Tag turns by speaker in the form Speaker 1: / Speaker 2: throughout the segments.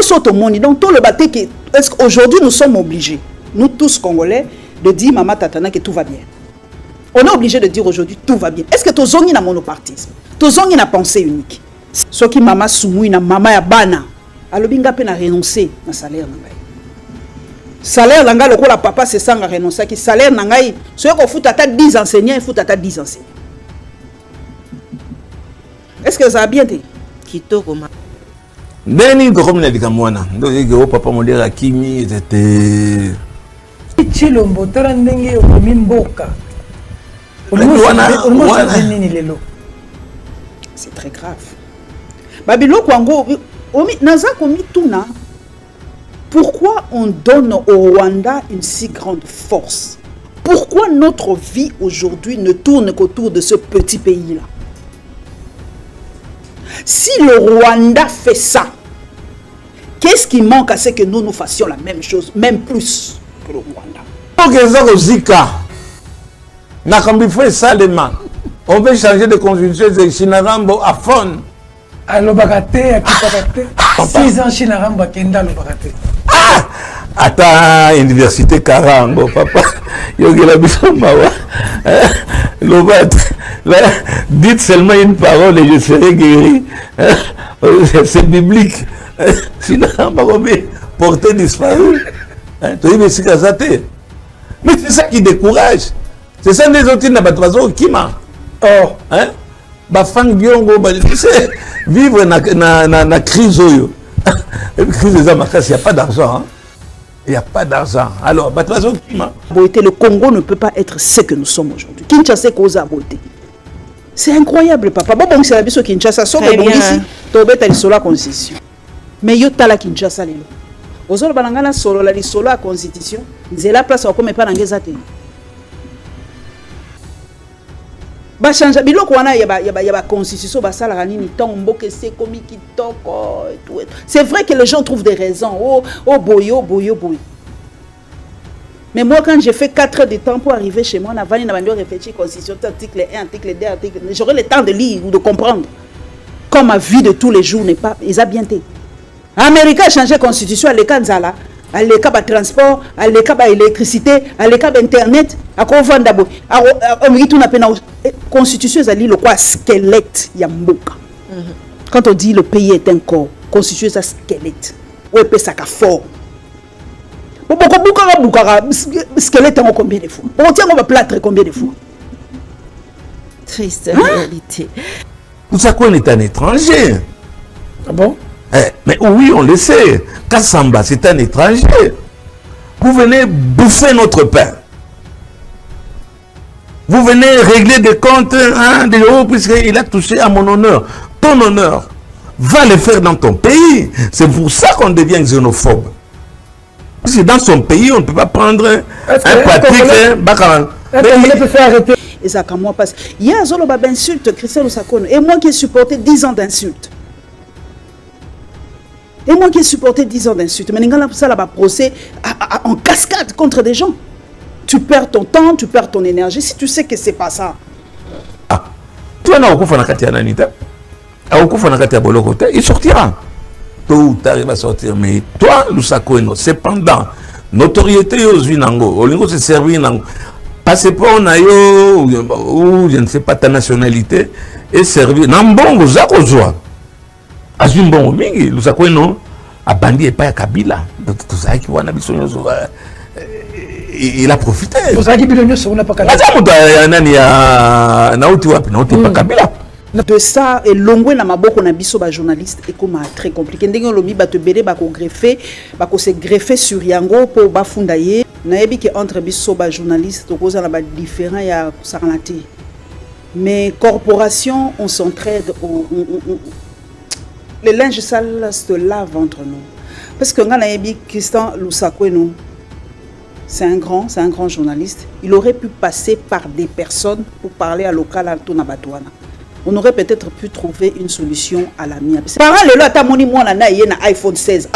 Speaker 1: Donc, tout le bâté qui. Est-ce qu'aujourd'hui, nous sommes obligés, nous tous Congolais, de dire Maman Tatana que tout va bien. On est obligé de dire aujourd'hui tout va bien. Est-ce que tu as un monopartisme? Tu as une pensée unique? Ce qui Maman Soumou, Maman Yabana, alors binga pe na renoncer na salaire na ngai. Salaire na ngai lokola papa c'est ça nga renoncer ki salaire na ngai so ko futa ta 10 enseignants, il faut ta 10 enseignants. Est-ce que ça a bien été?
Speaker 2: Kitoko ma.
Speaker 3: Neni comme na dika mwana. Ndo papa modera kimi c'était
Speaker 4: Chilombo tara ndenge mimboka.
Speaker 1: C'est très grave. Babilo Kwango, pourquoi on donne au Rwanda une si grande force? Pourquoi notre vie aujourd'hui ne tourne qu'autour de ce petit pays-là? Si le Rwanda fait ça, qu'est-ce qui manque à ce que nous fassions la même chose, même plus que le Rwanda?
Speaker 3: On veut changer de constitution de Chinarambo à fond.
Speaker 4: Alors, Bagate, 6 ans, Chinarambo, Kenda, le Bagate.
Speaker 3: Attends, université Karango, papa. Yogela Bissomawa. Dites seulement une parole et je serai guéri. C'est biblique. Chinarambo, porté disparu. Mais c'est ça qui décourage. C'est ça les autres qui n'ont pas de kima. Oh, hein? Vivre na crise. La crise des Amakas, il n'y a pas d'argent. Il n'y a pas d'argent. Alors,
Speaker 1: le Congo ne peut pas être ce que nous sommes aujourd'hui. Kinshasa cause à beauté. C'est incroyable, papa. Bon, c'est la biso Kinshasa. Sauf que bon ici, tu as sur la constitution. Mais yo tala Kinshasa lelo. Ozolo balangana solo la solo la constitution. Nzela place comme pas ngeza te. Ba changer biloko wana ya ba constitution ba sala nini tombo que c'est comme kitoko et tout. C'est vrai que les gens trouvent des raisons. Oh boyo. Mais moi quand j'ai fait 4 heures de temps pour arriver chez moi, avant de réfléchir constitution article 1, article 2, article, j'aurais le temps de lire ou de comprendre. Comme ma vie de tous les jours n'est pas ils a bien été. Américain a changé la constitution à l'école à l'école transport, à l'école électricité, à l'école internet, à quoi vendre d'abord. La constitution est le quoi squelette yamboka. Quand on dit le pays est un corps, constitution est un squelette. Ou est ça fort. Squelette en combien de fois? On tient on va plâtre combien de fois?
Speaker 2: Triste réalité.
Speaker 3: Tout ça qu'on est un étranger.
Speaker 4: Ah bon?
Speaker 3: Mais oui, on le sait. Kassamba, c'est un étranger. Vous venez bouffer notre pain. Vous venez régler des comptes de l'euro puisqu'il a touché à mon honneur. Ton honneur, va le faire dans ton pays. C'est pour ça qu'on devient xénophobe. Parce que dans son pays, on ne peut pas prendre un pratique.
Speaker 4: Il peut faire arrêter.
Speaker 1: Et ça, quand moi passe. Il y a Zoloba insulte, Christian Osakono. Et moi qui ai supporté 10 ans d'insultes. Et moi qui ai supporté 10 ans d'insultes, mais ça là procès en cascade contre des gens. Tu perds ton temps, tu perds ton énergie si tu sais que c'est pas ça.
Speaker 3: Ah, toi non, il sortira. Tôt ou tard, il va sortir. Mais toi, Lusako, cependant, notoriété aux Vinango, au lingo se servir nango. Passeport nayo ou je ne sais pas ta nationalité et servir. Nambongo zako joie. Azumbon mingi Lusako non abandi et pas Kabila tout ça qui wana biso il a profité
Speaker 4: tout ça qui bilonyo sur na pas Kabila
Speaker 3: nani ya nauti wapi nauti pas Kabila
Speaker 1: de ça et longwe na maboko na biso ba journaliste et comme très compliqué ndenge lobi ba te bele ba ko greffer ba ko se greffer sur yango pour ba fundaye na yebi que entre biso ba journaliste to koza na ba différent ya saranati mais corporation on s'entraide le linge sale se lave entre nous. Parce que Christian Lusako, c'est un grand journaliste. Il aurait pu passer par des personnes pour parler à local à Tonabatouana. On aurait peut-être pu trouver une solution à la mienne. Par le lot, moni moi na iPhone 16.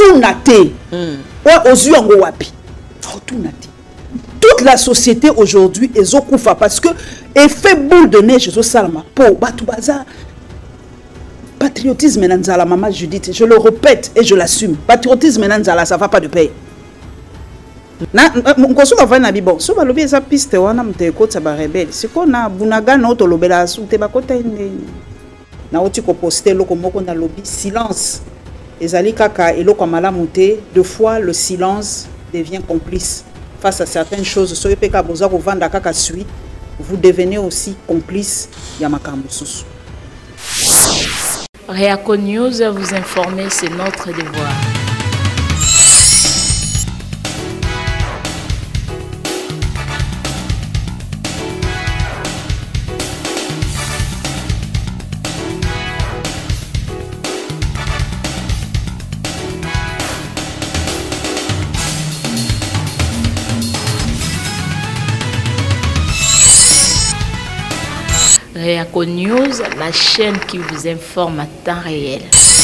Speaker 1: Toute la société aujourd'hui est zokoufa parce que effet boule de neige zo salama pour Batoubaza. patriotisme nanzala, maman Judith, je le répète et je l'assume. Patriotisme nanzala, ça va pas de paix. Nkosu va na bibo, so ba lobi eza piste wana mteko tsa ba rebelle. Siko na bunaga na to lobela su te ba kota inde. Na oti ko poster loko moko na lobby silence. Ezali kaka eloko malamu te, deux fois le silence devient complice face à certaines choses. So epeka boza ko vanda kaka sui, vous devenez aussi complice ya makambo susu.
Speaker 5: Réaco News, vous informer, c'est notre devoir. Réaco News, la chaîne qui vous informe à temps réel.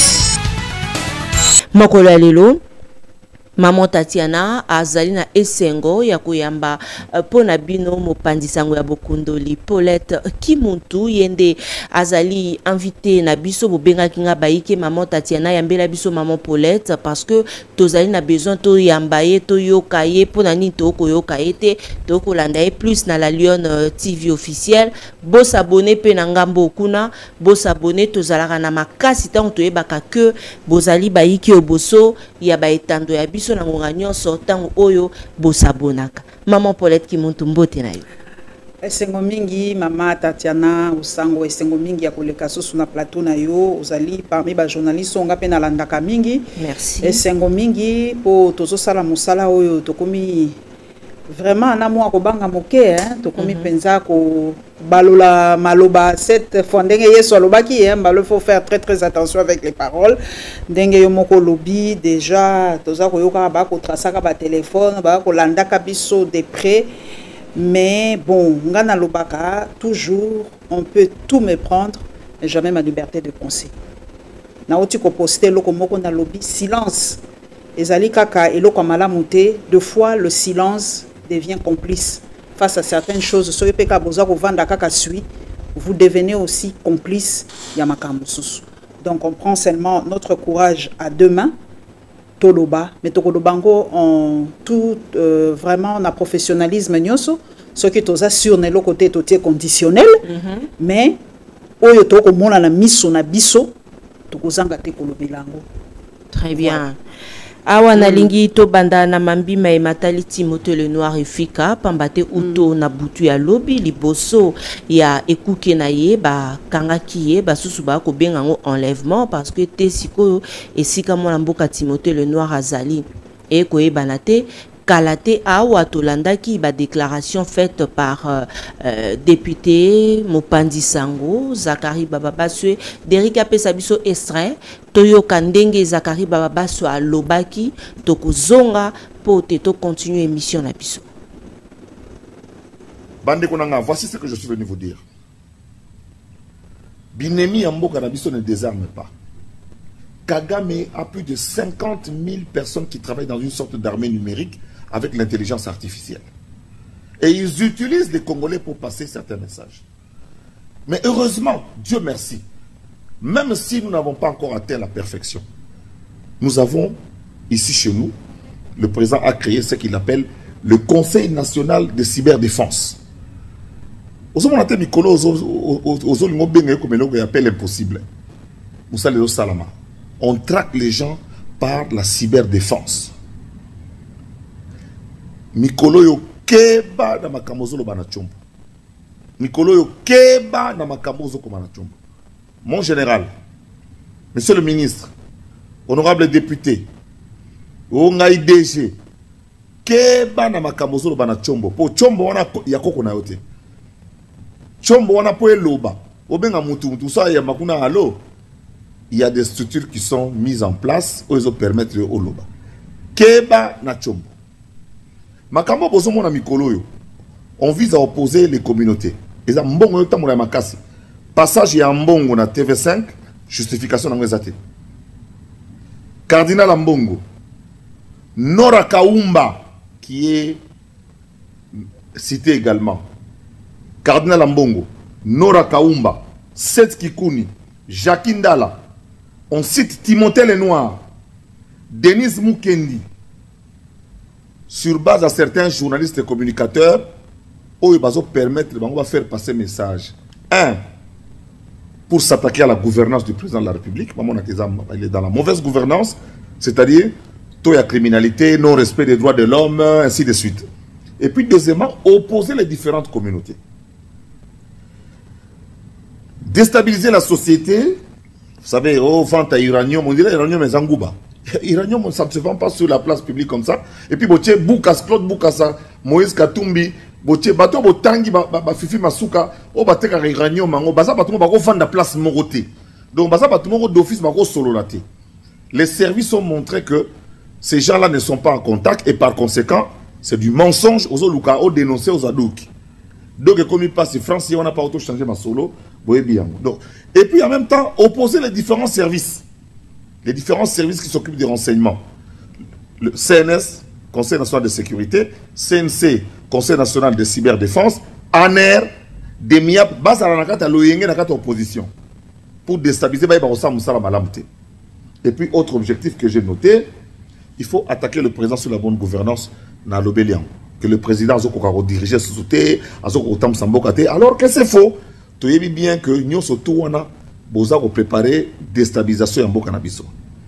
Speaker 2: Makola lelo Maman Tatiana azali na esengo ya kuyamba pona bino mopandisango ya bokundoli Paulette Kimuntu yende azali invité na biso bobenga kinga baike Maman Tatiana yambela biso Maman Paulette parce que tozali na besoin to yambaye to yokaye pona ni to koyoka ete to kolanda plus na la Lion TV officiel bo s'abonner pe na ngambo kuna bo s'abonner tozalaka na makasi tant to yebaka que bozali baike oboso ya baetando ya biso na ngonga nyonso tango oyo bosabonaka. Maman Paulette Kimuntu mbote na yo.
Speaker 1: Esengo mingi Mama Tatiana usango esengo mingi ya koleka susu na plateau na yo ozali parmi ba journalistes onga pe na landaka mingi.
Speaker 2: Merci.
Speaker 1: Esengo mingi po tozo sala musala oyo tokomi vraiment na mwa ko banga moke tokomi penza ko balola maloba cette fois ndenge yeso alobaki il faut faire très attention avec les paroles ndenge yo moko lobi déjà toza ko yoka ba ko trasaka ba téléphone ba ko landaka biso de près mais bon ngana lobaka toujours on peut tout me prendre mais jamais ma liberté de penser na oti ko poster loko moko na lobi silence ezali kaka eloko malamu te deux fois le silence devient complice face à certaines choses. Soyez peka boza ko vanda kaka sui, vous devenez aussi complice ya makambo susu. Donc on prend seulement notre courage à deux mains, toloba, mais tokolobango en tout vraiment na professionnalisme nyoso, ce qui toza sur ne lo côté totier conditionnel, mais oyo toko mona na miso na biso tokozanga te kolobelango.
Speaker 2: Très bien. Awa na lingi to banda na mambi ma ematali Timothée le Noir efika pambate uto na butu ya lobi liboso ya ekuke na ye ba kangaki ye ba susu ba ko benga ngo enlèvement parce que te siko esika mona mboka Timothée le Noir azali e ko ebanate Kalate awa tolandaki ba déclaration faite par député Mopandi Sango Zakari Bababaswe Derrick apesa biso extrait toyo kandenge Zakari Bababaswe alobaki tokozonga po te to continuer émission na biso.
Speaker 6: Bande konanga, voici ce que je suis venu vous dire. Binemi Amboka na biso ne désarme pas. Kagame a plus de 50 000 personnes qui travaillent dans une sorte d'armée numérique avec l'intelligence artificielle. Et ils utilisent les Congolais pour passer certains messages. Mais heureusement, Dieu merci, même si nous n'avons pas encore atteint la perfection, nous avons ici chez nous, le président a créé ce qu'il appelle le Conseil national de cyberdéfense. On traque les gens par la cyberdéfense. Mikolo yo keba na makamozo lo bana chombo. Mikolo yo keba na makamozo ko bana chombo. Mon général, monsieur le ministre, honorable député, ongai DG, keba na makamozo lo bana chombo. Po chombo wana ya koko na yote. Chombo wana po eloba. Obenga mutu sa ya makuna alo. Il y a des structures qui sont mises en place où ils ont permettre au loba. Keba na chombo. Makambo bozo mona mikolo yo. On vise à opposer les communautés. Et ça mbongo yo tamona makasi. Passage ya mbongo na TV5, justification na ngezate. Cardinal Mbongo. Nora Kaumba qui est cité également. Cardinal Mbongo, Nora Kaumba, Seth Kikuni, Jacques Ndala, On cite Timothée Lenoir, Denise Mukendi, sur base à certains journalistes et communicateurs, où ils vont permettre, on va faire passer message. Un, pour s'attaquer à la gouvernance du président de la République, il est dans la mauvaise gouvernance, c'est-à-dire taux de criminalité, non-respect des droits de l'homme, ainsi de suite. Et puis deuxièmement, opposer les différentes communautés. Déstabiliser la société. Vous savez, oh, vente à uranium, on dirait uranium est Zangouba. Uranium, ça ne se vend pas sur la place publique comme ça. Et puis, botier Boukas, Claude Boukassa, Moïse Katumbi, botier Bato Botangi, Fifi Masuka, oh, bateka uranium, mango, baza bato bako vendre la place Moroté. Donc, baza bato moro d'office bako sololaté. Les services ont montré que ces gens-là ne sont pas en contact et par conséquent, c'est du mensonge aux Oluka, aux dénoncés aux Adouk. Donc, comme il passe, France, si on n'a pas auto-changé ma solo, bien. Donc, et puis en même temps, opposer les différents services. Les différents services qui s'occupent des renseignements. Le CNS, Conseil national de sécurité, CNC, Conseil national de cyberdéfense, ANER, DEMIAP, base à la nakata loyenge nakata opposition. Pour déstabiliser, et puis, autre objectif que j'ai noté, il faut attaquer le président sur la bonne gouvernance dans l'Obélian. Que le président a dirigé sous sauté, alors que c'est faux. Tu sais bien que nous sommes préparé déstabilisation en Bokanabiso.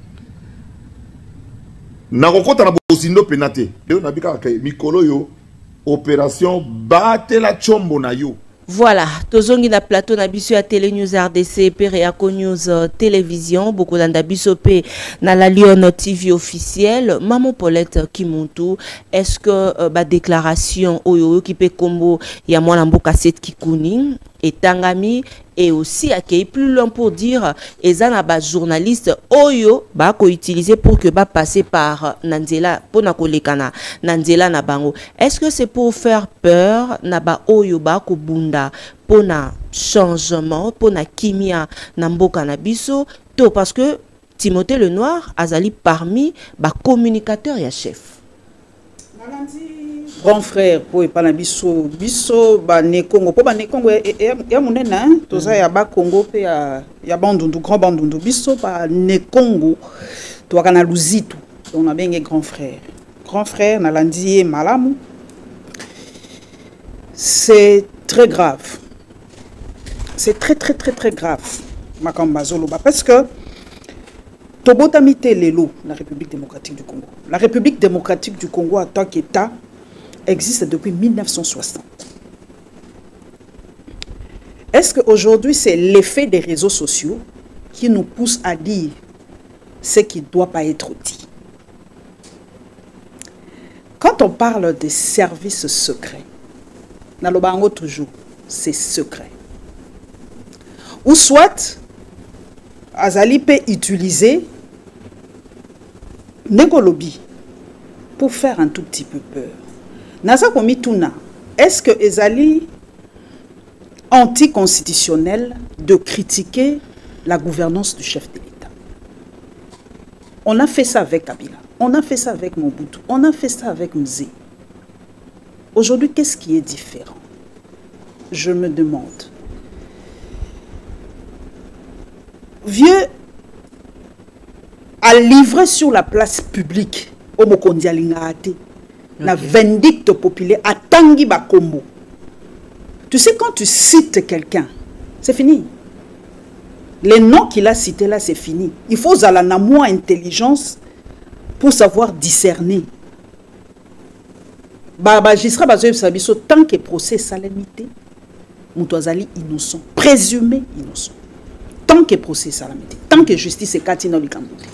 Speaker 6: Nakokota na bosindo penate. Leo nabika mikolo yo opération batela chombo na yo.
Speaker 2: Voilà, tozongi na plateau na biso ya Télé News RDC Periaco News Télévision, beaucoup d'andabiso pe na la Lyon TV officielle. Maman Paulette Kimuntu, est-ce que ba déclaration oyo qui peut combo ya mwana mboka set kikuni et tangami et aussi accueilli plus loin pour dire ezana ba journaliste oyo ba ko utiliser pour que ba passer par Nanzela pona kolekana Nanzela na bango. Est-ce que c'est pour faire peur na ba oyo ba ko bunda pona changement pona kimia na mboka na biso to parce que Timothée Lenoir azali parmi ba communicateur ya chef.
Speaker 1: Grand frère pour pas na biso ba ne Congo po ba ne Congo ya munena toza ya ba Congo pe ya bandundu grand bandundu biso ba ne Congo to kana luzitu on a bien grand frère na landie malamu. C'est très grave, c'est très grave makamba zoloba parce que Tobotamite Lelo, la République démocratique du Congo. La République démocratique du Congo en tant qu'État existe depuis 1960. Est-ce qu'aujourd'hui, c'est l'effet des réseaux sociaux qui nous pousse à dire ce qui ne doit pas être dit? Quand on parle des services secrets, Nalobango toujours, c'est secret. Ou soit, Azali peut utiliser Negolobi pour faire un tout petit peu peur. Naza komi tuna, est-ce que Ezali anticonstitutionnel de critiquer la gouvernance du chef de l'État? On a fait ça avec Kabila, on a fait ça avec Mobutu, on a fait ça avec Mzee. Aujourd'hui, qu'est-ce qui est différent? Je me demande. Vieux a livré sur la place publique au Mokondi Alingate, la vindicte populaire à Tangi Bakombo. Tu sais, quand tu cites quelqu'un, c'est fini. Les noms qu'il a cités là, c'est fini. Il faut avoir moins intelligence pour savoir discerner. Magistrat Bazoyev tant que procès salamité, Moutouazali innocent, présumé innocent. Tant que procès salamité, tant que justice est katina likambote.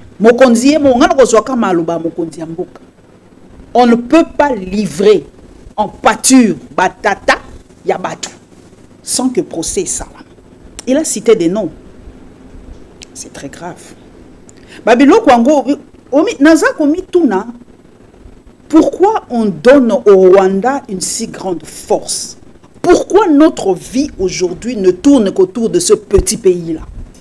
Speaker 1: On ne peut pas livrer en pâture batata yabatu sans que procès salam. Il a cité des noms. C'est très grave. Babilo Kwango, Naza Komi Tuna, pourquoi on donne au Rwanda une si grande force? Pourquoi notre vie aujourd'hui ne tourne qu'autour de ce petit pays-là?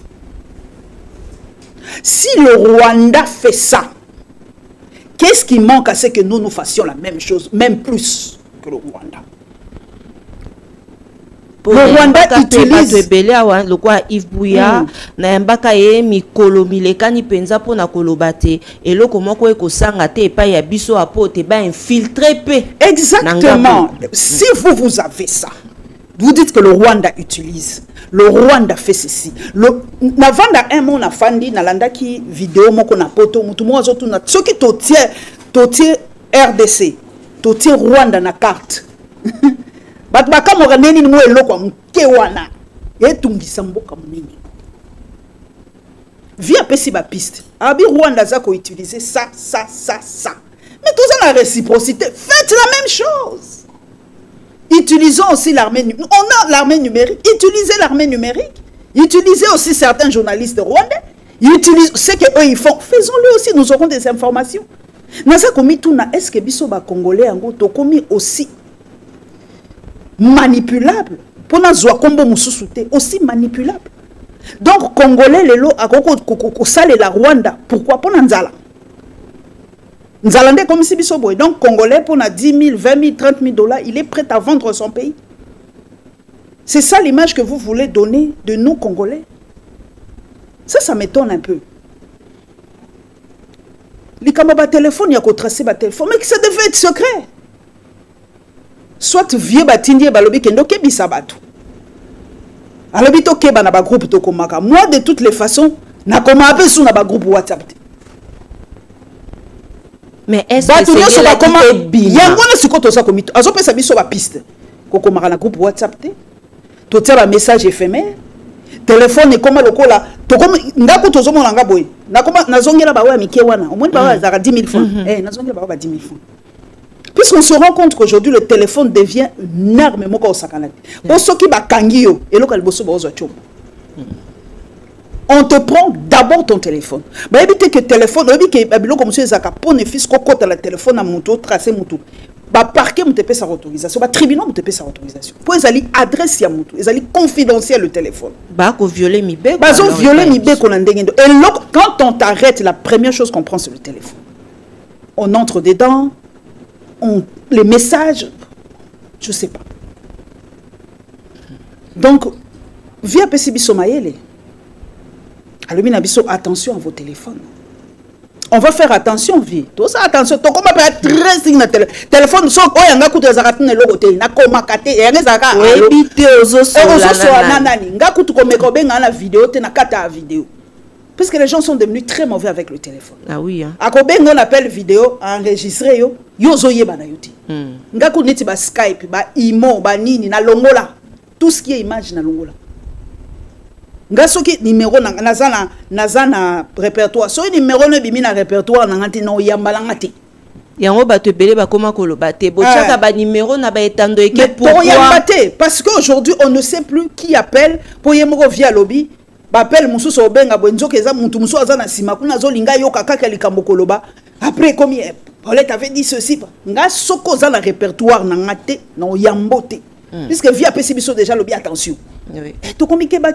Speaker 1: Si le Rwanda fait ça, qu'est-ce qui manque à ce que nous fassions la même chose, même plus que le Rwanda? Le Rwanda utilise
Speaker 2: le quoi Yves Bouya na mbaka ye mikolo milekani penza pona kolobate et lo comment ko ekosanga te pa ya biso apote ba infiltré pe.
Speaker 1: Exactement. Si vous avez ça, vous dites que le Rwanda utilise. Le Rwanda fait ceci. Navanda un mon afandi nalanda ki vidéo moko na poto mutu mo azotu na soki totie RDC, totie Rwanda na carte. Bat baka mo neni mo eloko mke wana. Etungisa mboka munene. Via pesi ba piste. Abi Rwanda za ko utiliser ça. Mais tout ça la réciprocité, faites la même chose. Utilisons aussi l'armée numérique. On a l'armée numérique. Utilisez l'armée numérique. Utilisez aussi certains journalistes rwandais. Utilisez ce qu'eux ils font. Faisons-le aussi. Nous aurons des informations. Est-ce que biso ba congolais en gros commis aussi manipulable pour na zwa kombo mususute aussi manipulable. Donc congolais lelo akoko sale la Rwanda. Pourquoi pour nzala? Nzalande comme si biso boy. Donc congolais pour na 10 000, 20 000, 30 000 $, il est prêt à vendre son pays. C'est ça l'image que vous voulez donner de nous congolais. Ça m'étonne un peu. Les camarades téléphone, il y a qu'au tracer ma téléphone, mais ça devait être secret. Soit vieux batindie balobi kendo kebi sabatu. Alobi to keba na ba groupe to komaka. Moi de toutes les façons, na koma ape sou na ba groupe WhatsApp.
Speaker 2: Mais est-ce que c'est la comment
Speaker 1: yango na sikoto za komito. Azo pesa biso ba piste. Ko komaka na groupe WhatsApp te. To tia ba message éphémère. Téléphone et comment lokola to comme ndako to zomona nga boy. Na koma nazongela ba wa mike wana. Au moins ba wa za 10 000 francs. Nazongela ba wa 10 000 francs. Puisqu'on se rend compte qu'aujourd'hui le téléphone devient une arme moko osakana. Pour ceux qui ba kangio et local bosso ba ozo chom. On te prend d'abord ton téléphone. Bah éviter que téléphone, éviter que babilo comme monsieur Zaka pour ne fils cocotte à la téléphone à moto tracé moto. Bah parquet mon TP sa autorisation. Bah tribunal mon TP sa autorisation. Pour ils allaient adresse ya moto. Ils allaient confidentiel le téléphone.
Speaker 2: Bah qu'on violer mi bé.
Speaker 1: Bah on violer mi bé qu'on a ndengendo. Et là quand on t'arrête, la première chose qu'on prend c'est le téléphone. On entre dedans, les messages, je sais pas. Donc via PCB Somayele. Alors, attention à vos téléphones. On va faire attention, vie. Tout ça, attention. Tu comment faire très signe na téléphone. So, oh, yanga kutu zakat ne logo te. Na koma kate. Yanga zaka.
Speaker 2: Ebite ozo so
Speaker 1: la nani. Nga kutu komeko benga na vidéo te na kata vidéo. Parce que les gens sont devenus très mauvais avec le téléphone.
Speaker 2: Ah oui.
Speaker 1: Akobenga on appelle vidéo enregistré yo. Yo zo yeba na yuti. Nga kutu neti ba Skype, ba Imo, ba nini na longola. Tout ce qui est image na longola. Nga soki numéro na répertoire so numéro ne bimi na répertoire na ngati no yambala ngati
Speaker 2: yango bato belé ba koma koloba te bochaka ba numéro na ba etando eke
Speaker 1: pourquoi yambate parce que aujourd'hui on ne sait plus qui appelle pour yemoko via lobby ba appelle mususu obenga bwenzoke za muntu mususu azana sima kuna zo linga yoka kaka likambo koloba après comme Paulette avait dit ceci nga soko za na répertoire na ngate no yambote puisque via PCBiso déjà lobby attention oui to komi keba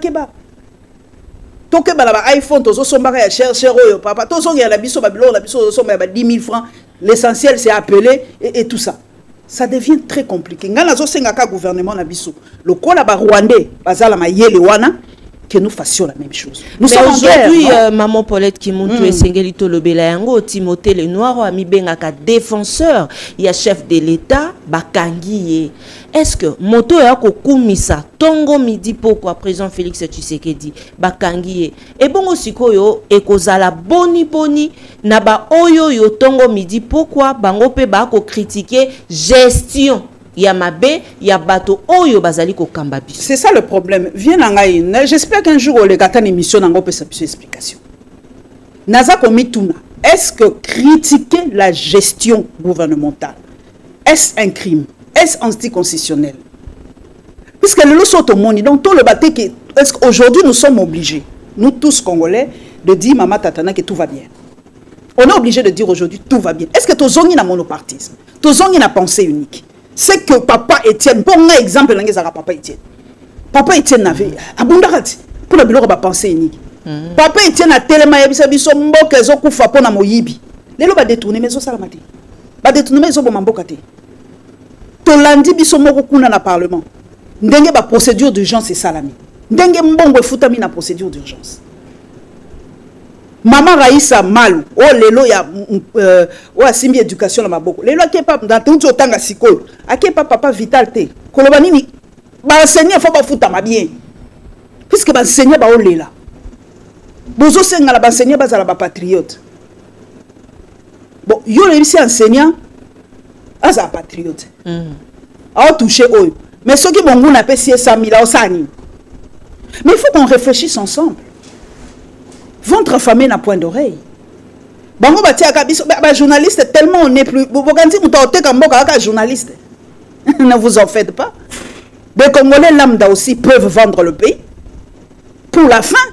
Speaker 1: toke bala ba iPhone tozo somba ya cher oyo papa tozo ya la biso babilo la biso somba ba 10 000 francs l'essentiel c'est appeler et tout ça devient très compliqué ngana zo senga ka gouvernement na biso le kola ba rwandais bazala mayele wana que nous fassions la même chose. Nous sommes
Speaker 2: aujourd'hui maman Paulette Kimuntu esengeli tolobela yango Timothée le Noir ami bengaka défenseur ya chef de l'État bakangi. Est-ce que moto ya kokumisa tongo midi pourquoi président Félix Tshisekedi bakangi et bongo sikoyo ekozala boni na ba oyo yo tongo midi pourquoi bango pe ba ko critiquer gestion Yamabe, Yabato, Oyo Bazali ko Kambabi.
Speaker 1: C'est ça le problème. Viens nangaï. J'espère qu'un jour, les gars, une émission n'ango peut s'appuyer explication. Naza Komituna, est-ce que critiquer la gestion gouvernementale, est-ce un crime? Est-ce anticonstitutionnel? Puisque le lot saute au monde, donc tout le bâté qui. Est-ce qu'aujourd'hui nous sommes obligés, nous tous Congolais, de dire Mama Tatana que tout va bien? On est obligé de dire aujourd'hui tout va bien. Est-ce que Tozongi n'a monopartisme? Tozongi n'a pensée unique? C'est que papa Étienne, pour un exemple, papa Étienne. Papa Étienne n'avait abondance pour la biloko ba pensée unique. Papa Étienne a tellement yabisa biso mboka zo kufa pona moyibi. Lelo ba détourner mezo salamati. Ba détourner mezo bo mboka te. To landi biso moko kuna na parlement. ndenge ba procédure d'urgence c'est salami ndenge mbongo futami na procédure d'urgence. Maman Raïssa Malou, oh lelo ya simbi éducation na maboko. Lelo ke papa dans tout otanga sikolo. Ake papa vital te. Koloba nini ba enseigner faut ba futa ma bien. Puisque ba enseigner ba olela. Bozo senga la ba enseigner ba za ba patriote. Bon, yo le enseignant aza patriote. A touché oyo. Mais ceux qui bon na pesi 100 000 osani. Mais il faut qu'on réfléchisse ensemble. Ventre affamé n'a point d'oreille. Bango batia kabiso ba journaliste tellement on n'est plus bokanti mutote kamboka ka journaliste. Ne vous en faites pas. Des Congolais lambda aussi peuvent vendre le pays pour la fin.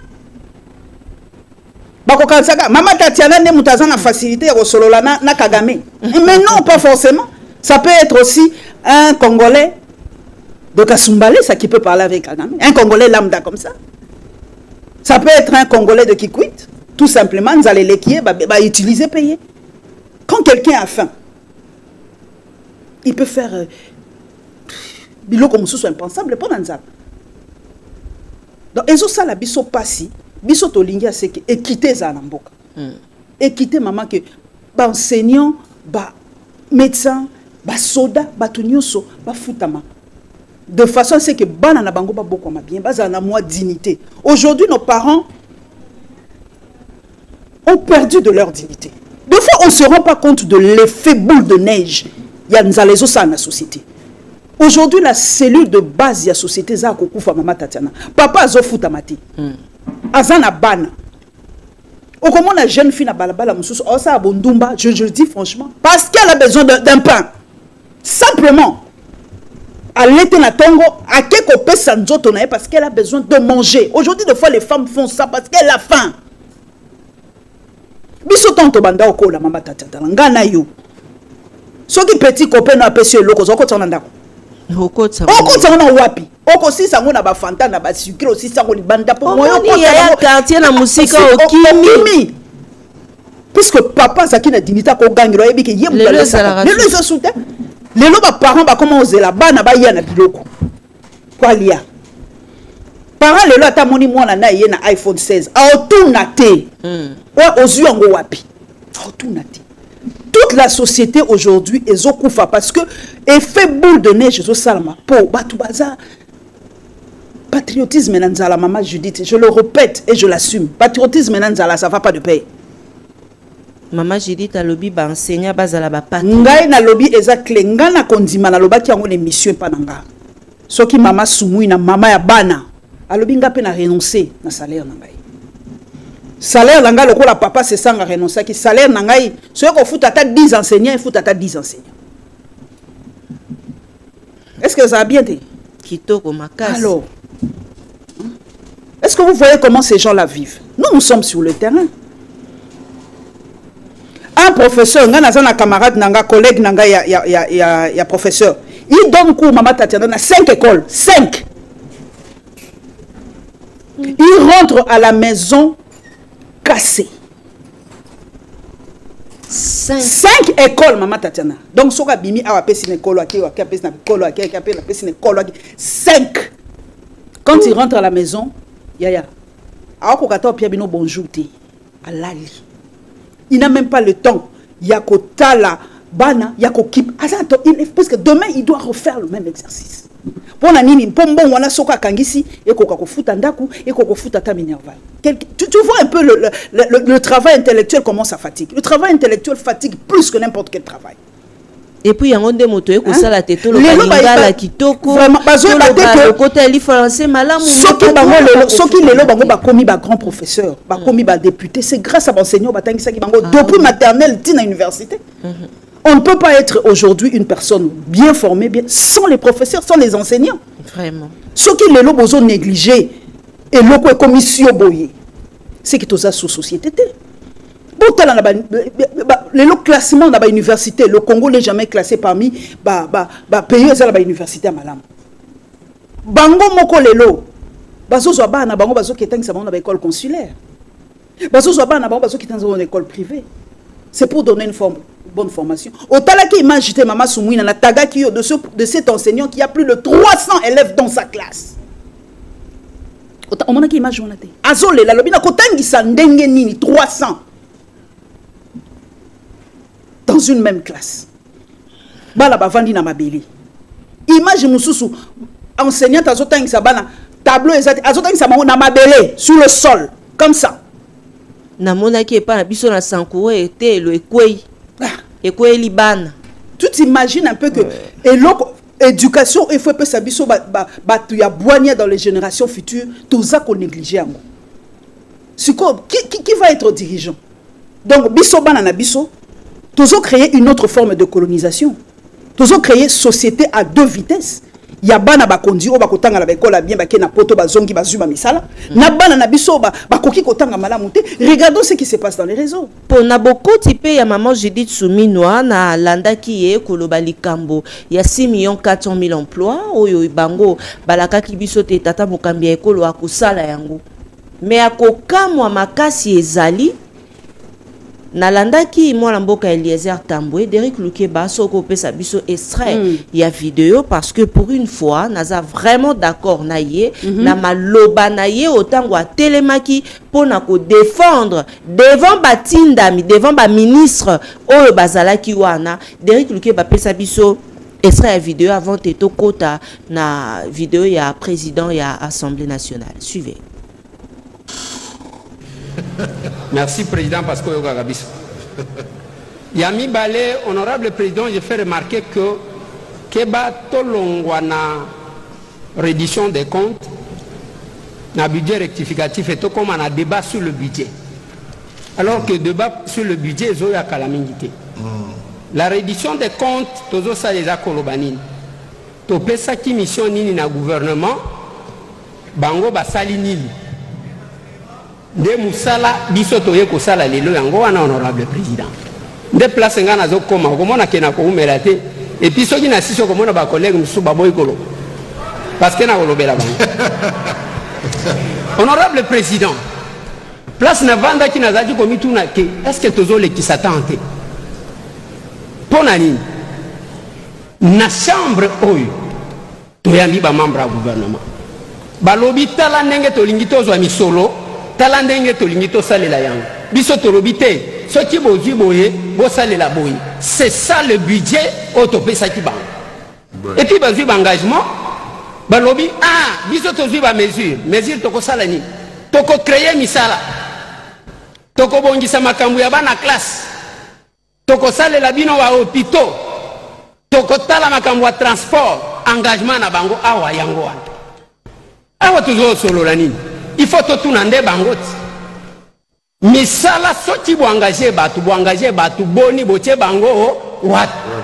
Speaker 1: Bako kansaka mama Tatiana ne mutazana facilité ya solola na Kagame. Mais non, pas forcément. Ça peut être aussi un Congolais de Kasumbalé, ça qui peut parler avec Kagame. Un Congolais lambda comme ça. Ça peut être un Congolais de Kikwit. Tout simplement, nous allons l'équier, utiliser, payer. Quand quelqu'un a faim, il peut faire... bilo comme ça, impensable, pas dans ça. Donc, et ça, la biso passi, biso to lingia, c'est que équité ça na mboka. Équité, maman, que enseignant, médecin, soda, tunyoso, futama. De façon à ce que banana bango ba beaucoup ma bien, bazana moi dignité. Aujourd'hui, nos parents ont perdu de leur dignité. Des fois, on ne se rend pas compte de l'effet boule de neige. Il y a nous allons ça dans la société. Aujourd'hui, la cellule de base de la société, c'est Kokufa Mama Tatiana. Papa a futa mati. Azana bana. Au comment la jeune fille na balabala mususu, oh ça abondumba, je dis franchement, parce qu'elle a besoin d'un pain. Simplement. Elle était na tongo, à quelque peu sanjoto na parce qu'elle a besoin de manger. Aujourd'hui, des fois, les femmes font ça parce qu'elle a faim. Biso tonto banda oko la Mama Tatiana. Ngana yo. Soki petit copain na pesi loko zoko tsana ndako. Oko tsana wapi. Oko si sango na ba fanta na ba sucre aussi sango li banda po moyo ko
Speaker 2: ya quartier na musika okimi.
Speaker 1: Puisque papa zaki na dinita ko gangiro yebi ke yemu la ça. Le les soutien. Les parents ba comment oser la bana ba ya na biloko. Kwa lia. Parents les ata moni mwana na ye na iPhone 16. A otuna te. Wa ozu yango wapi. A otuna te. Toute la société aujourd'hui est okufa parce que effet boule de neige zo salama po batu baza patriotisme nanzala maman Judith, je le répète et je l'assume. Patriotisme nanzala ça va pas de paix.
Speaker 2: Maman Judith a lobby ba enseignant bazala ba pat.
Speaker 1: Ngai na lobby exactly nga na kondima na lobaki yango l'émission pa nanga. Soki mama sumui na mama ya bana a lobby nga pe na renoncer na salaire na ngai. Salaire nanga lokola papa se sanga renoncer ki salaire na ngai soki ko futa ta 10 enseignants il faut ta 10 enseignants. Est-ce que ça a bien été?
Speaker 2: Kitoko makasi. Alors,
Speaker 1: est-ce que vous voyez comment ces gens-là vivent? Nous sommes sur le terrain. Un professeur, un camarade, un collègue, un professeur, il donne cours, Mama Tatiana, dans 5 écoles. 5. Il rentre à la maison cassé. 5 écoles, Mama Tatiana. Donc, si on a bimi, on a payé une école, on a payé une école, 5. Quand il rentre à la maison, yaya, bonjour, alali. Il n'a même pas le temps. Yako tala, bana, yako kip. Parce que demain, il doit refaire le même exercice. Pour la nini, pombon, wana soka kangisi, et koko futa ndaku, et koko futa ta minerval. Tu vois un peu le travail intellectuel, comment ça fatigue. Le travail intellectuel fatigue plus que n'importe quel travail.
Speaker 2: Et puis, il y a un démoto, il y a la tête, le la kitoko, le côté li français, malam,
Speaker 1: soki lelo bango ba komi ba grand professeur, ba komi ba député, c'est grâce à l'enseignant batangisa ki bango depuis maternelle tina université. On ne peut pas être aujourd'hui une personne bien formée sans les professeurs, sans les enseignants.
Speaker 2: Vraiment.
Speaker 1: Soki lelo bozo négligé et loko commission boye. C'est que tout ça sous société. Le classement dans l'université, le Congo n'est jamais classé parmi les pays dans l'université à Malam. Bango moko lelo, bazo zoba na bango bazo ketang sa bango na école consulaire. Bazo zoba na bango bazo ketang sa école privée. C'est pour donner une forme. bonne formation. Au talaki image te Mama Soumouina na tagaki yo de cet enseignant qui a plus de 300 élèves dans sa classe. On m'a dit image on a té. Azole la lobina kotangisa ndenge nini 300 dans une même classe. Bala bavandi na mabeli. Image mususu enseignant azotangisa bana tableau exact azotangisa bango na mabele sur le sol comme ça.
Speaker 2: Na mona qui est pas na biso na sankoure était le ekwei. Ekwei libana.
Speaker 1: Tu t'imagines un peu que et l'éducation il faut que ça biso tu ya boigner dans les générations futures tout ça qu'on néglige ngo. Qui va être dirigeant? Donc biso bana na biso toujours créer une autre forme de colonisation. Toujours créer société à deux vitesses. Il y a bana ba kondi o ba kotanga la bekola bien ba ke na poto ba zongi ba zuma misala. Na bana na biso ba koki kotanga malamu te. Regardons ce qui se passe dans les réseaux.
Speaker 2: Pour na boko type ya maman Judith Souminwa na landa ki ye koloba likambo. Il y a 6,4 million emplois oyo ibango balaka ki biso te tata mokambi ekolo akusala yango. Mais akokamwa makasi ezali nalandaki mwana mboka Eliezer Tambwe Derek Lukeba soko pesa biso extrait ya vidéo parce que pour une fois naza vraiment d'accord na ye na maloba na ye autant wa telemaki pona ko défendre devant batindami devant ba ministre oyo bazalaki wana Derek Lukeba pesa biso extrait ya vidéo avant teto kota na vidéo ya président ya Assemblée nationale. Suivez.
Speaker 7: Merci Président parce que Yami Balé, honorable Président, je fais remarquer que Keba Tolongwana reddition des comptes, na budget rectificatif et tout comme on a débat sur le budget. Alors que débat sur le budget est à calamité. La reddition des comptes, tout ça les a kolobanine. To pesa qui mission nini na gouvernement, bango basali nini. De musala biso toye ko sala lelo yango wana honorable président de place ngana zo koma ko mona kena ko umela te et puis soki na siso ko mona ba collègue musu ba boy kolo parce que na kolobela ba honorable président place na vanda ki na zaji ko mituna ke est-ce que tozo le ki s'attente ponani na chambre oyo to yambi ba membre du gouvernement ba lobita la ndenge to lingito zo misolo talandenge tolingito salela yango biso torobite soki bozwi boye bo salela boye c'est ça le budget autopesa ki bango et puis bazwi engagement balobi biso tozwi ba mesure toko sala ni toko créer misala toko bongisa makambu ya bana classe toko salela bino wa hôpitaux toko tala makambu ya transport engagement na bango awa yango wana awa tozo solo la nini. Il faut tout nande bangot. Mais ça là, si vous engagez batu boni boche bango what?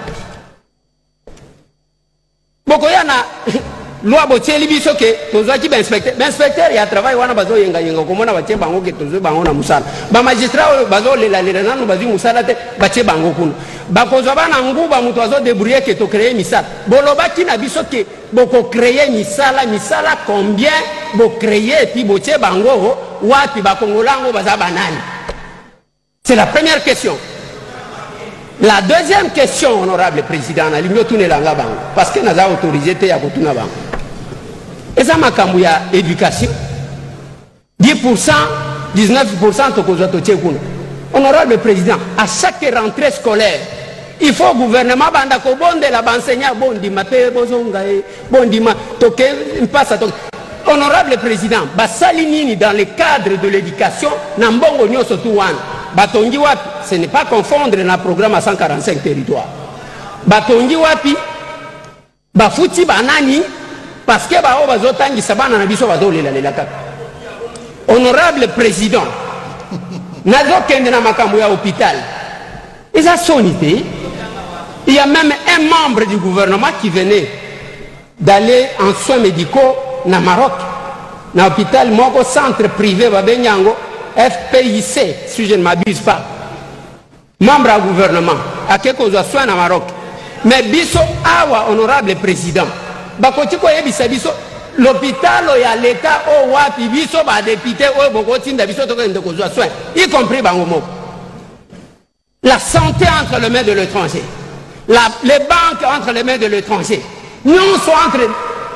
Speaker 7: Boko yana loi boche libiso ke tozo ki inspecteur ya travail wana bazo yenga komona bache bango ke tozo bango na musala. Ba magistrat bazo lela nanu bazi musala te bache bango kuno. Bakozwa bana nguba mutu azo débrouiller ke to créer misala. Boloba ki na biso ke boko créer misala combien bo créer et puis boche bango wapi ba kongolango baza banani. C'est la première question. La deuxième question, honorable président, na limyo tune langa bango parce que naza autorisé te ya kotuna bango. Eza makambu ya éducation 10%, 19% tokozwa toche kuno. Honorable président, à chaque rentrée scolaire, il faut au gouvernement banda ko bonde la enseignant bondi mate bozonga bondi ma toke mpasa toke. Honorable président, basali nini dans le cadre de l'éducation na mbongo nyoso tu wana. Batongi wapi, ce n'est pas confondre na programme à 145 territoires. Batongi wapi, bafuti banani parce que bao bazotangi sabana na biso bazolela lela kaka. Honorable président, nazo kende na makambo ya hôpital. Eza sonité. Il y a même un membre du gouvernement qui venait d'aller en soins médicaux na Maroc, na hôpital moko centre privé babenyango FPIC si je ne m'abuse pas. Membre du gouvernement à quelque soins na Maroc. Mais biso awa honorable président. Bakoti ko yebisa biso l'hôpital ya l'état o wapi biso ba député o bokoti nda biso to kende ko soins y compris bango moko. la santé entre les mains de l'étranger, les banques entre les mains de l'étranger, nous sommes entre...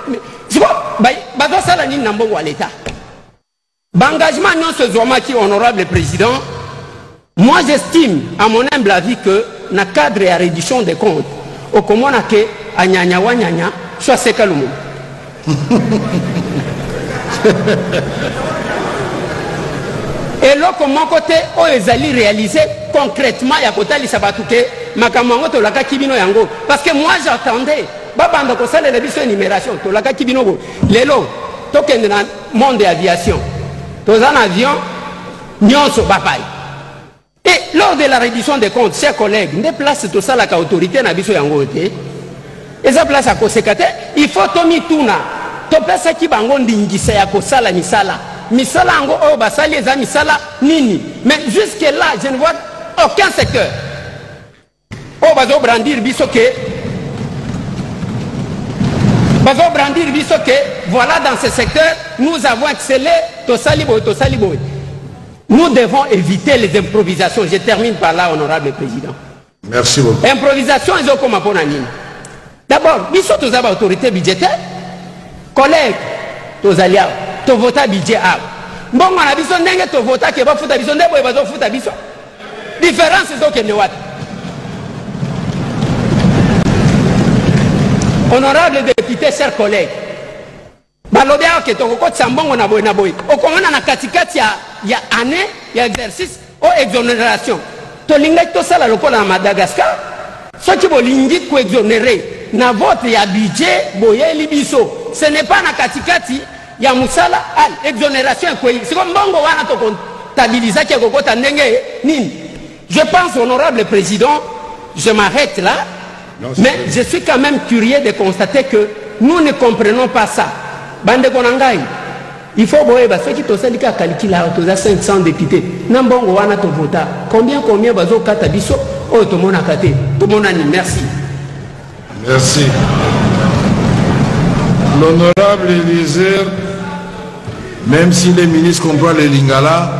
Speaker 7: Ça la ligne n'ambo à l'État. L'engagement non ce qui honorable président, moi j'estime à mon humble avis que dans le cadre de la réduction des comptes, au comment on a que à nyanya wa nyanya, soit c'est calme. Et là, comme mon côté, ils allaient réaliser concrètement, il y a côté les sabatouké, makamango to laka kibino yango. Parce que moi j'attendais, babando ko sale la biso énumération, to laka kibino go. Lelo, to kende na monde d'aviation. To en avion, nyonso babay. Et lors de la réduction des comptes, chers collègues, ne place tout ça la autorité na biso yango te. Et ça place à kosekate, il faut tomi tuna. To pesa ki bango ndingisa ya kosala misala. Misala ango o basali eza misala nini. Mais jusque là, je ne vois aucun secteur. O bazo brandir bisoke. Bazo brandir bisoke. Voilà dans ce secteur, nous avons excellé tosaliboy. Nous devons éviter les improvisations. Je termine par là, honorable président.
Speaker 6: Merci beaucoup.
Speaker 7: Improvisation, ils ont comme un nini. D'abord, biso tous avons autorité budgétaire. Collègues, tous alliés. To vota budget a bon on a biso ndenge to vota ke ba futa biso ndebo e bazo futa biso différence zo ke ne wat honorable député chers collègues balobia ke to ko tsambongo na boy o komona na katikati ya année ya exercice o exonération to linga to sala lokola na Madagascar so ki bolingi ko exonérer na vote ya budget boyeli biso ce n'est pas na katikati ya musala exonération quoi c'est comme bongo wana to comptabiliser qui kokota ndenge nini. Je pense honorable président, je m'arrête là. Non, mais je suis quand même curieux de constater que nous ne comprenons pas ça. Bande konangai il faut boyeba ceux qui to sandika calcula to 500 députés na bongo wana to vota combien bazo kata biso o to mona kate to mona ni. Merci.
Speaker 8: Merci. L'honorable Élisée, même si les ministres comprennent les lingala,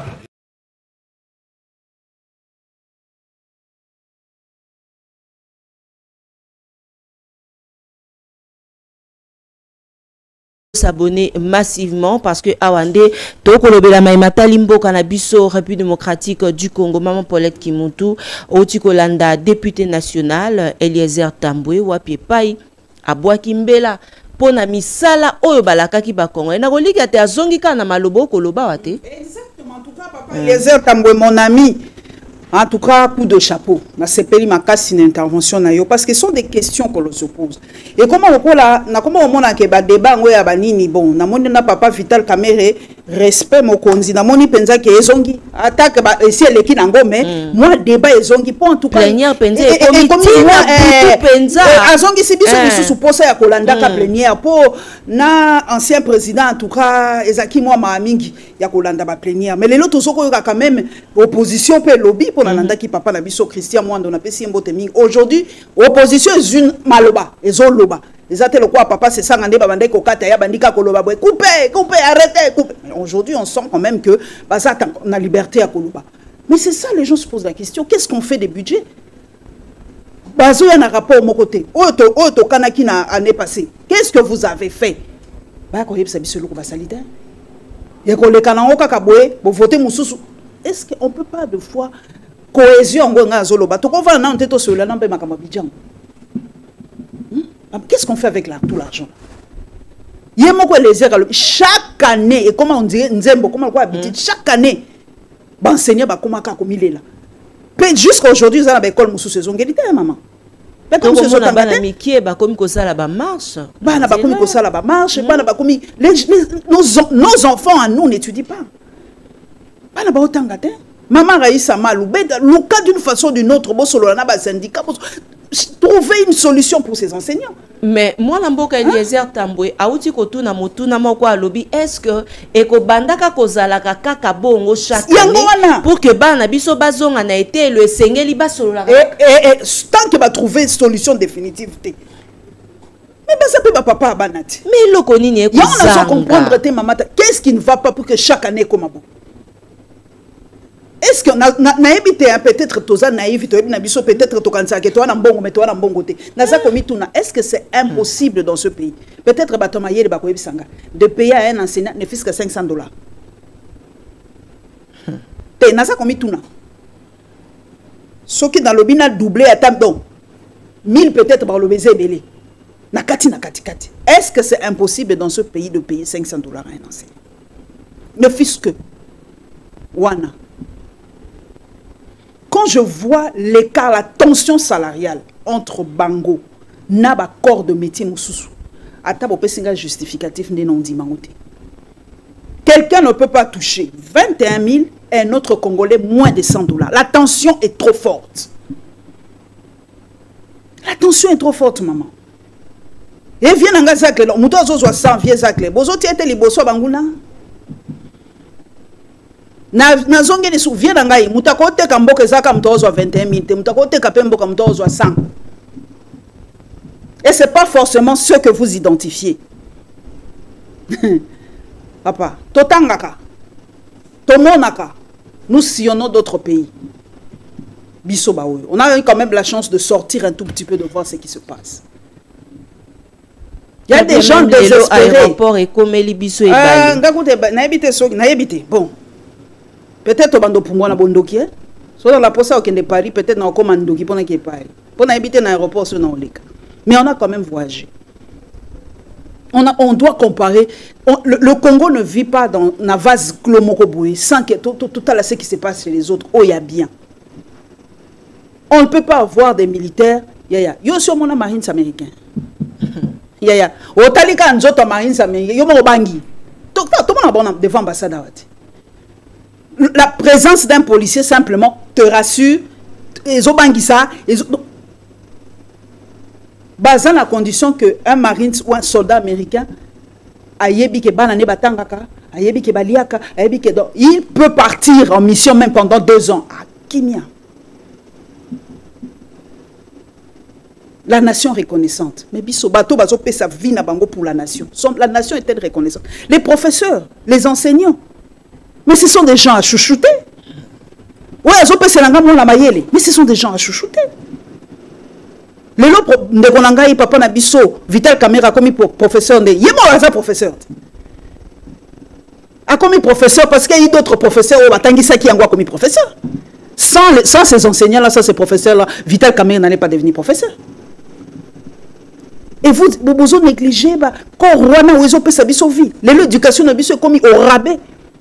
Speaker 2: s'abonner massivement parce que Awande Tokolobela Maimata Limbo Kanabiso République démocratique du Congo Maman Paulette Kimuntu Otikolanda député national Eliezer Tambwe Wapie Pai Abwa Kimbela pona misala oyo balaka ki ba Congo na kolika te azongi kana malobo koloba wate.
Speaker 1: Exactement, en tout cas papa Eliezer Tambwe mon ami. En tout cas, coup de chapeau. Na sepeli makasi une intervention na yo parce que ce sont des questions qu'on se pose. Et comment on a ke ba débat ngoya banini bon na moni na papa Vital Kamerhe respect mokonzi na moni penza ke ezongi attaque ba ici eleki na ngome moi débat ezongi pour en tout cas
Speaker 2: plénière penza et comité na penza
Speaker 1: azongi si biso mususu posa ya kolanda ka plénière pour na ancien président en tout cas ezaki moi ma mingi ya kolanda ba plénière mais les autres soko yo quand même opposition pe lobby pour nanda ki papa na biso Christian Mwando na pesi mbote mingi aujourd'hui opposition est une maloba ezo loba exactement quoi papa c'est ça ngande babande ko kata ya bandika koloba boy couper arrêtez couper. Aujourd'hui on sent quand même que bah ça on a liberté à koloba mais c'est ça les gens se posent la question qu'est-ce qu'on fait des budgets bazo ya na rapport mon côté auto kanaki na année passée qu'est-ce que vous avez fait ba ko yebisa biso loko ba salitaire ya ko le kana okaka boy bo voter mususu est-ce qu'on peut pas de fois cohésion ngonga zoloba to ko va na nteto sur la nambe makamba bidjan. Qu'est-ce qu'on fait avec tout l'argent? Chaque année, et comment on dit, chaque année, enseignant jusqu'à aujourd'hui, ils ont l'école sous saison. Maman. Nos enfants à nous n'étudient pas. Maman Raïssa Malou, le cas d'une façon ou d'une autre, syndicat. Trouver une solution pour ces enseignants.
Speaker 2: Mais moi, Namboka Eliezer Tambwe, Aouti Kotuna Motuna Mokwa Lobby, est-ce que Eko Bandaka Kozalaka Kaka Bongo chaque année pour que Bana Biso Bazong en a été le Seigneur Liba sur la
Speaker 1: tant que va trouver une solution définitive. Mais ça peut pas papa Banati.
Speaker 2: Mais le Konini est
Speaker 1: comprendre tes maman. Qu'est-ce qui ne va pas pour que chaque année comme bon? est-ce que peut-être toza naïf peut-être tokanisa que toi na mbongo mais toi na mbongo te naza komi tuna est-ce que c'est impossible dans ce pays peut-être batomayeli bakoyebisanga de payer à un enseignant ne fût que $500 te naza komi tuna soki dans le bina doublé à tam donc 1000 peut-être par le baiser belé na kati est-ce que c'est impossible dans ce pays de payer $500 à un enseignant ne fût que wana. Quand je vois l'écart, la tension salariale entre Bango, Naba corps de métier Moussousou, Atabo Pessinga justificatif n'est non dit mangoté. Quelqu'un ne peut pas toucher 21 000 et un autre Congolais moins de $100. La tension est trop forte. La tension est trop forte, maman. Et vient en Gazakle, Mouto Zozo 100 vieux Zakle, Bozo Tiete Liboso Bangouna. Na zonge ni souvient ngai mutako te kamboke zaka mtozo 21 000 te mutako te kapemboka mtozo 100 et c'est pas forcément ce que vous identifiez. Papa totangaka tomonaka nous sillonnons d'autres pays biso ba oyo on a eu quand même la chance de sortir un tout petit peu de voir ce qui se passe. Il y a des gens désespérés
Speaker 2: aéroport et comme libiso et bali
Speaker 1: ngakoute na ebite so na ebite bon. Peut-être bando pour moi na bondoki hein. So dans la poste au de Paris peut-être na commandoki pour na qui Paris. Pour na habiter dans l'aéroport sur na oleka. Mais on a quand même voyagé. On doit comparer le Congo ne vit pas dans na vase clomokoboué sans que tout à ce qui se passe chez les autres oh il y a bien. On ne peut pas avoir des militaires yo sur mon marines américain. Otalika nzoto marines américain yo mo bangi. Tout le monde devant ambassade wati. La présence d'un policier simplement te rassure. Ils ont bangisa. Basant la condition que un marine ou un soldat américain il peut partir en mission même pendant 2 ans. Ah, Kimia. La nation reconnaissante. Mais biso bato bazo pe sa vie na bango pour la nation. La nation est-elle reconnaissante? Les professeurs, les enseignants. Mais ce sont des gens à chouchouter. Oui, mais ce sont des gens à chouchouter. Le lot de Konanga papa na biso Vital Caméra comme professeur de yemo aza professeur. A comme professeur parce qu'il y a d'autres professeurs au batangisa qui angwa comme professeur. Sans ces enseignants là, sans ces professeurs là, Vital Caméra n'allait pas devenir professeur. Et vous négligez quand Rwanda ou ils sa biso vie. L'éducation na biso comme au rabais.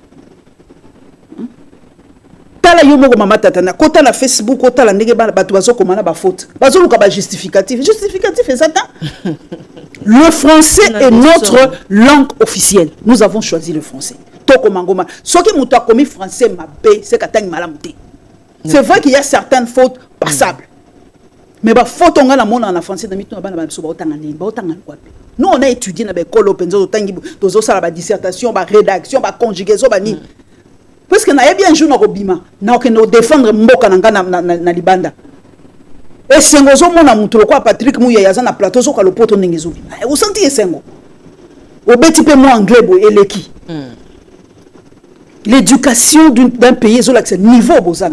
Speaker 1: Tala yo moko mama tatana kota la Facebook kota la ndenge ba bato bazo komana ba faute bazo luka ba justificatif exact. Le français est notre langue officielle. Nous avons choisi le français. Toko mangoma soki muto a commis français mabe c'est katang malamuté. C'est vrai qu'il y a certaines fautes passables. Mais ba faute on a la mona en français dans mitu na bana ba so ba otanga nini ba otanga kwapi. Nous on a étudié na ba école penzo tangi tozo sala ba dissertation ba rédaction ba conjugaison ba ni. Parce que na bien jour na robima na okendo défendre mboka na libanda et sengozo mona mutulo kwa Patrick Muya yaza na plateau so ka lopoto ndengezovi o senti esengo o beti pe mo anglais bo eleki l'éducation d'un pays zo l'accès niveau bozana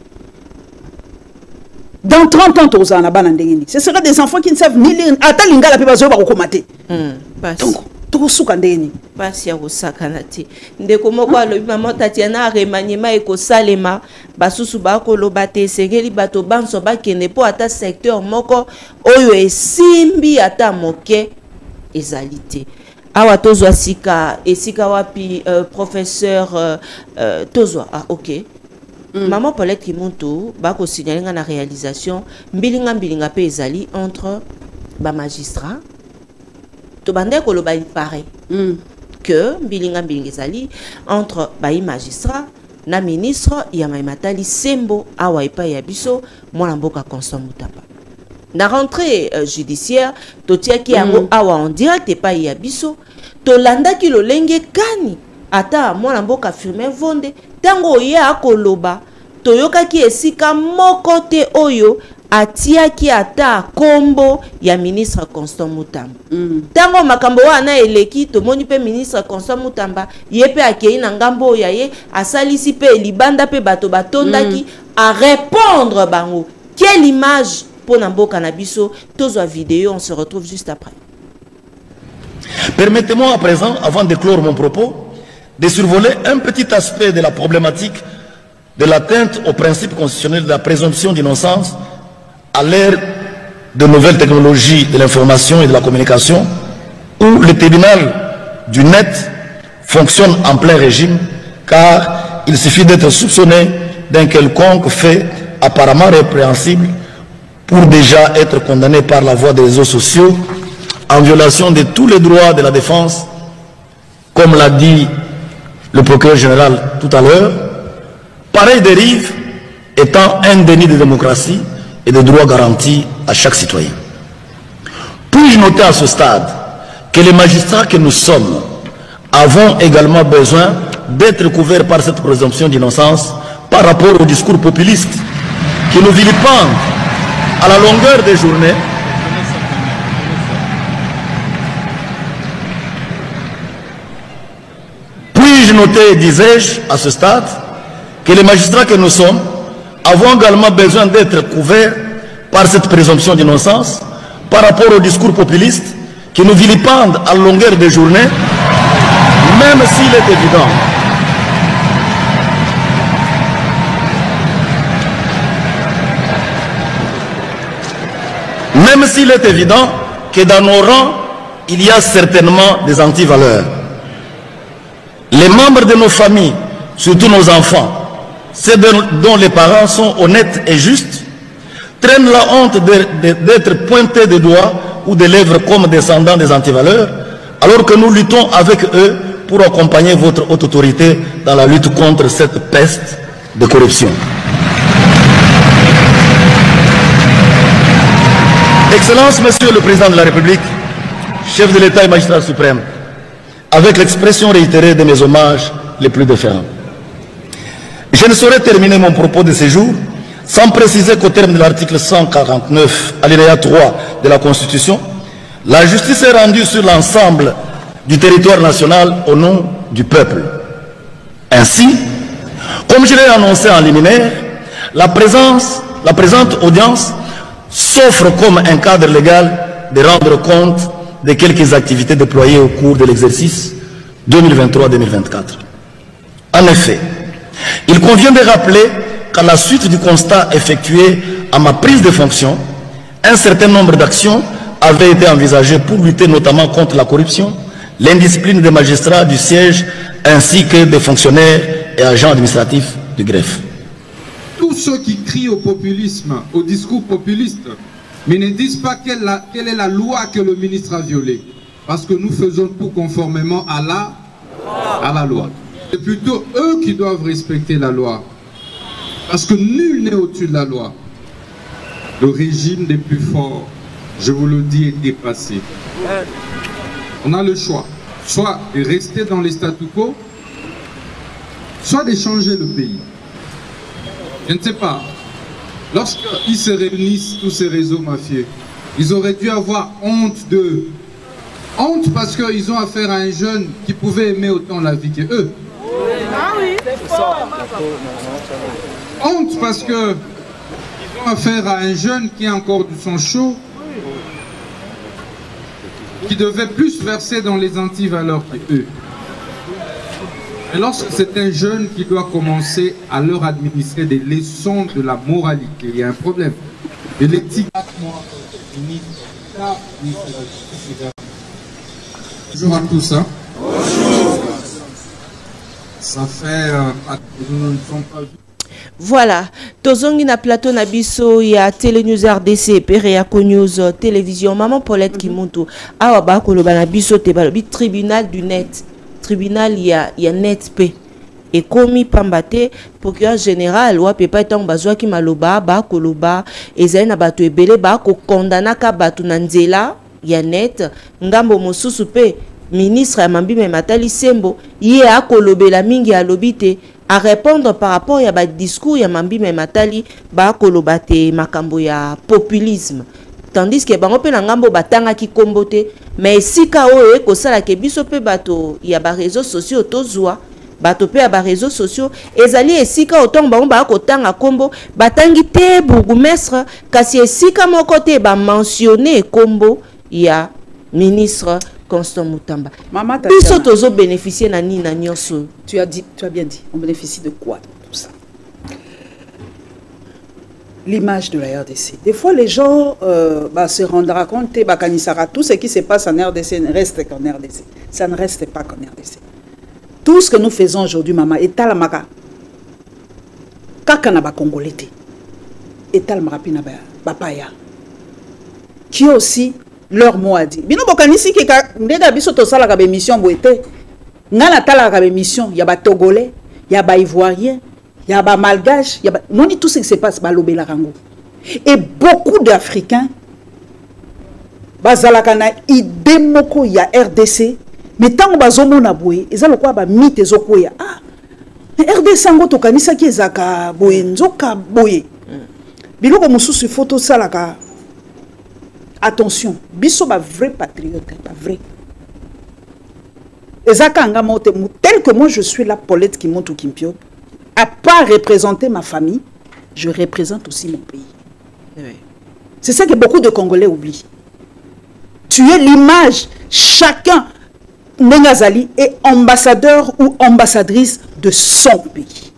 Speaker 1: dans 30 ans tozana bana ndengeni ce sera des enfants qui ne savent ni lire ata lingala pe bazo ba ko komate donc tosuka ndeni
Speaker 2: pasi ya kosakana te ndeko moko alobi mama Tatiana remaniema ekosalema basusu bakoloba te esengeli bato banso bakende mpo ata secteur moko oyo esimbi ata moke ezali te awa tozwa sika esika wapi professeur tozwa ok maman Paulette Kimuntu bakosignalinga na réalisation mbilinga pe ezali entre ba magistrat to bande ko lo ba pareil que mbilinga ezali entre bayi magistrat na ministre ya Matali Sembo awa epa ya biso mwana mboka Constant Mutapa na rentrée judiciaire to tiaki yango awa en direct epa ya biso to landaki lo lenge kani ata mwana mboka Firmin Vonde tango ya akoloba toyokaki esika moko te oyo atiaki ata kombo ya ministre Constant Mutamba. Tango makambo wana eleki tomoni pe ministre Constant Mutamba yepe akei na ngambo ya ye asalisi pe libanda pe bato batondaki à répondre bango. Quelle image pour Namboka Nabiso, tozwa vidéo, on se retrouve juste après.
Speaker 9: Permettez-moi à présent, avant de clore mon propos, de survoler un petit aspect de la problématique de l'atteinte au principe constitutionnel de la présomption d'innocence à l'ère de nouvelles technologies de l'information et de la communication, où le tribunal du net fonctionne en plein régime, car il suffit d'être soupçonné d'un quelconque fait apparemment répréhensible pour déjà être condamné par la voie des réseaux sociaux en violation de tous les droits de la défense, comme l'a dit le procureur général tout à l'heure. Pareille dérive étant un déni de démocratie et de droits garantis à chaque citoyen. Puis-je noter à ce stade que les magistrats que nous sommes avons également besoin d'être couverts par cette présomption d'innocence par rapport au discours populiste qui nous vilipendent à la longueur des journées. Puis-je noter, disais-je, à ce stade, que les magistrats que nous sommes avons également besoin d'être couverts par cette présomption d'innocence par rapport au discours populiste qui nous vilipendent à la longueur des journées, même s'il est évident que dans nos rangs, il y a certainement des antivaleurs. Les membres de nos familles, surtout nos enfants, ceux dont les parents sont honnêtes et justes, traînent la honte d'être pointés de doigts ou de lèvres comme descendants des antivaleurs, alors que nous luttons avec eux pour accompagner votre haute autorité dans la lutte contre cette peste de corruption. Excellence, Monsieur le Président de la République, chef de l'État et magistrat suprême, avec l'expression réitérée de mes hommages les plus déférents. Je ne saurais terminer mon propos de ce jour sans préciser qu'au terme de l'article 149, alinéa 3 de la Constitution, la justice est rendue sur l'ensemble du territoire national au nom du peuple. Ainsi, comme je l'ai annoncé en liminaire, la présente audience s'offre comme un cadre légal de rendre compte de quelques activités déployées au cours de l'exercice 2023-2024. En effet, il convient de rappeler qu'à la suite du constat effectué à ma prise de fonction, un certain nombre d'actions avaient été envisagées pour lutter notamment contre la corruption, l'indiscipline des magistrats du siège ainsi que des fonctionnaires et agents administratifs du greffe.
Speaker 10: Tous ceux qui crient au populisme, au discours populiste, mais ne disent pas quelle est la loi que le ministre a violée. Parce que nous faisons tout conformément à la loi. C'est plutôt eux qui doivent respecter la loi. Parce que nul n'est au-dessus de la loi. Le régime des plus forts, je vous le dis, est dépassé. On a le choix, soit de rester dans les statu quo, soit de changer le pays. Je ne sais pas. Lorsqu'ils se réunissent, tous ces réseaux mafieux, ils auraient dû avoir honte d'eux. Honte parce qu'ils ont affaire à un jeune qui pouvait aimer autant la vie que eux. Ah oui, c'est fort. Honte parce qu'ils ont affaire à un jeune qui a encore du sang chaud, qui devait plus verser dans les antivaleurs que eux. Et lorsque c'est un jeune qui doit commencer à leur administrer des leçons de la moralité, il y a un problème. De l'éthique. Bonjour à tous. Hein. Bonjour. Ça fait... nous ne sommes pas...
Speaker 2: Voilà, tozongi na plateau na biso ya Télénews RDC, Pereako News Télévision, Maman Paulette Kimuntu, awa ba koloba na biso te balobi tribunal du net. Tribunal ya net pe et komi pambate procureur général wa pepa tang bazwa ki maloba ba koloba ezali na bato ebele ba ko condamna ka bato na nzela ya net ngambo mosusu pe ministre ya Mambime Matali Sembo ye akolobela mingi alobite à répondre par rapport à ba discours ya mambi me matali ba kolobate makambo ya populisme. Tandis que bango pe na ngambo batanga ki kombote mais sika oyo ko sala ke biso pe bato ya ba réseaux sociaux tozwa bato pe ya ba réseaux sociaux ezali esika autant bango ba ko tanga kombo batangi te bourgmestre kasi esika moko te ba mentionner kombo ya ministre Constant Mutamba.
Speaker 1: Maman
Speaker 2: biso tozo bénéficier na ni na nyonso.
Speaker 1: Tu as bien dit, on bénéficie de quoi tout ça? L'image de la RDC. Des fois, les gens se rendront compte que tout ce qui se passe en RDC ne reste qu'en RDC. Ça ne reste pas qu'en RDC. Tout ce que nous faisons aujourd'hui, maman, est à la maka. Kakana ba Congolais, est à la marapina bapaya. Qui aussi leur mot à dire. Bino bokanisi ki ndega biso to sala ka be mission boete. Ngala tala ka be mission, ya ba Togolais, ya ba Ivoirien. Il y a des malgaches, non tout ce qui se passe à l'Obéla Rango. Et beaucoup d'Africains, bazalakana idée moko ya RDC, mais tant que bazomo na boye, ils ont quoi ba mythe zokoya. Ah, RDC ngo to kanisa ki ezaka boye nzoka boye. Biloko mususu photo salaka. Attention, biso ba vrai patriote, pas vrai. Ezaka nga mote tel que moi je suis la Paulette qui monte au Kimpio. À part représenter ma famille, je représente aussi mon pays. Oui. C'est ça que beaucoup de Congolais oublient. Tu es l'image, chacun, Nengazali, est ambassadeur ou ambassadrice de son pays.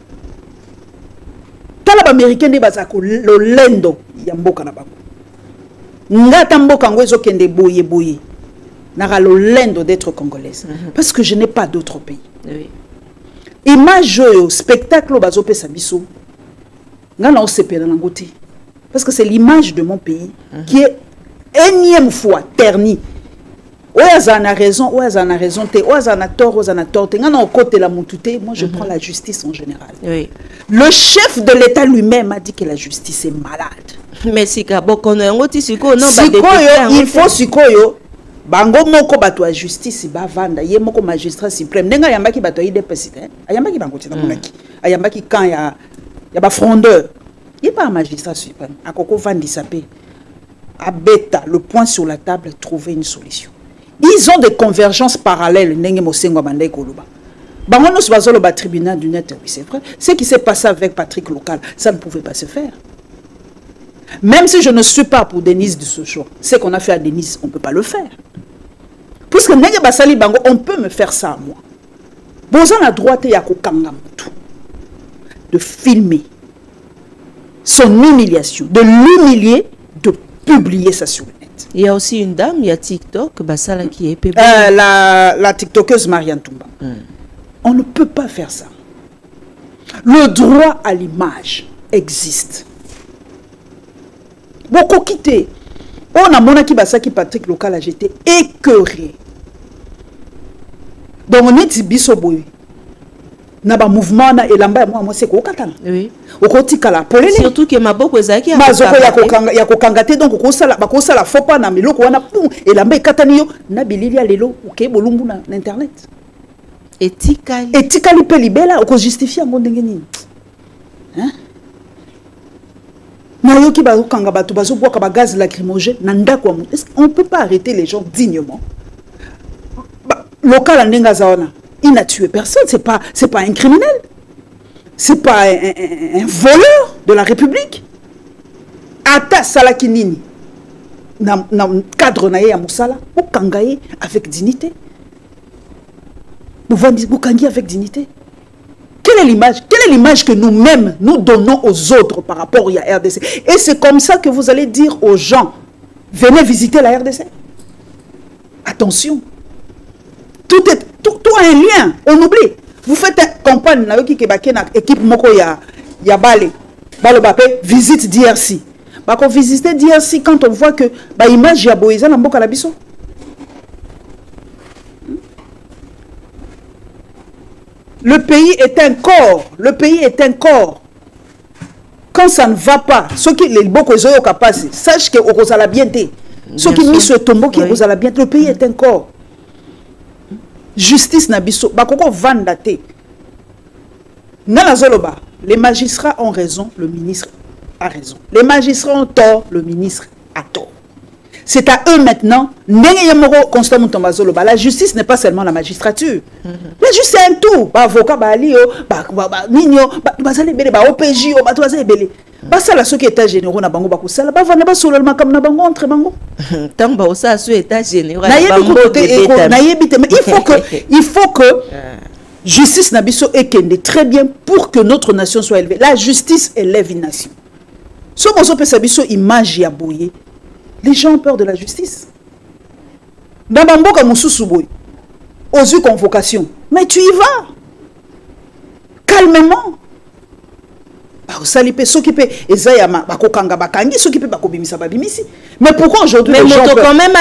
Speaker 1: Talab américain de Bazako, le lendo, yamboka na bako. Ngata mboka ngwezo kende boye boye. Nara le lendo d'être congolaise. Parce que je n'ai pas d'autre pays. Oui. Image au spectacle bazo pe sabiso ngana osepela nangote parce que c'est l'image de mon pays qui est énième fois ternie. Oazana raison te oazana tort ngana au côté la montute. Moi je prends la justice en général. Oui. Le chef de l'État lui-même a dit que la justice est malade.
Speaker 2: Mais si kaboko no ngoti siko non
Speaker 1: ba il faut sikoyo bango moko bato ya justice ba vanda ye moko magistrat suprême nenga yambaki bato ide président ayambaki bango tina monaki ayambaki quand ya ba frondeur il pas magistrat suprême akoko vandi sapé abeta le point sur la table trouver une solution. Ils ont des convergences parallèles ndenge mosengo bandai koloba bango no bazolo ba tribunal du net. Oui c'est vrai, ce qui s'est passé avec Patrick Local ça ne pouvait pas se faire. Même si je ne suis pas pour Denise de Sochaux, ce qu'on a fait à Denise, on ne peut pas le faire. Puisque on peut me faire ça à moi. Bon, on a droit de filmer son humiliation, de l'humilier, de publier ça sur le net.
Speaker 2: Il y a aussi une dame, il y a TikTok, Basala qui est
Speaker 1: la TikTokeuse Marianne Toumba. On ne peut pas faire ça. Le droit à l'image existe. Beaucoup quitté. On a mon qui basa qui Patrick Local a j'étais écœuré. Donc on est dit bisoboy. Na ba mouvement na elamba moi c'est ko katana. Oui. Okotika la polele.
Speaker 2: Surtout que maboko ezaki
Speaker 1: mazoko ya kokangate donc ko sala faux pas na miloko wana pum elamba katani yo na bilili ya lelo OK bolumbu na internet. Etikali pe libela oko justifier ngo ndenge nini. Hein? On ne peut pas arrêter les gens dignement. Local il n'a tué personne, c'est pas un criminel. C'est pas un voleur de la République. Ata Salakinini, dans le cadre de Moussala, vous kangaye avec dignité. Vous kangaye avec dignité. Quelle est l'image que nous-mêmes nous donnons aux autres par rapport à RDC? Et c'est comme ça que vous allez dire aux gens, venez visiter la RDC. Attention. Tout a un lien. On oublie. Vous faites une campagne, équipe moko ya Bale, visite DRC. Quand visiter DRC, quand on voit que l'image ya Boïza na mboka la biso. Le pays est un corps. Le pays est un corps. Quand ça ne va pas, ceux qui les boko zoyo kapasi, sache que okozala bien te. Ceux qui mis ce tombeau qui okozala bien, le pays est un corps. Justice na biso, bakoko vanda te. Zoloba, les magistrats ont raison, le ministre a raison. Les magistrats ont tort, le ministre a tort. C'est à eux maintenant. La justice n'est pas seulement la magistrature. La justice c'est un tout. Avocat, OPJ, ça la qui état généraux na bango bakusala ba vana ba sololma comme na bango entre bango
Speaker 2: tant ba ça sur état général
Speaker 1: il faut que justice na biso ekende très bien pour que notre nation soit élevée. La justice élève une nation. Ce qu'on peut sabiso image ya boye. Les gens ont peur de la justice. Dans Bamboka Moussousou boy, aux yeux convocation, mais tu y vas calmement. Mais pourquoi aujourd'hui les gens
Speaker 2: quand même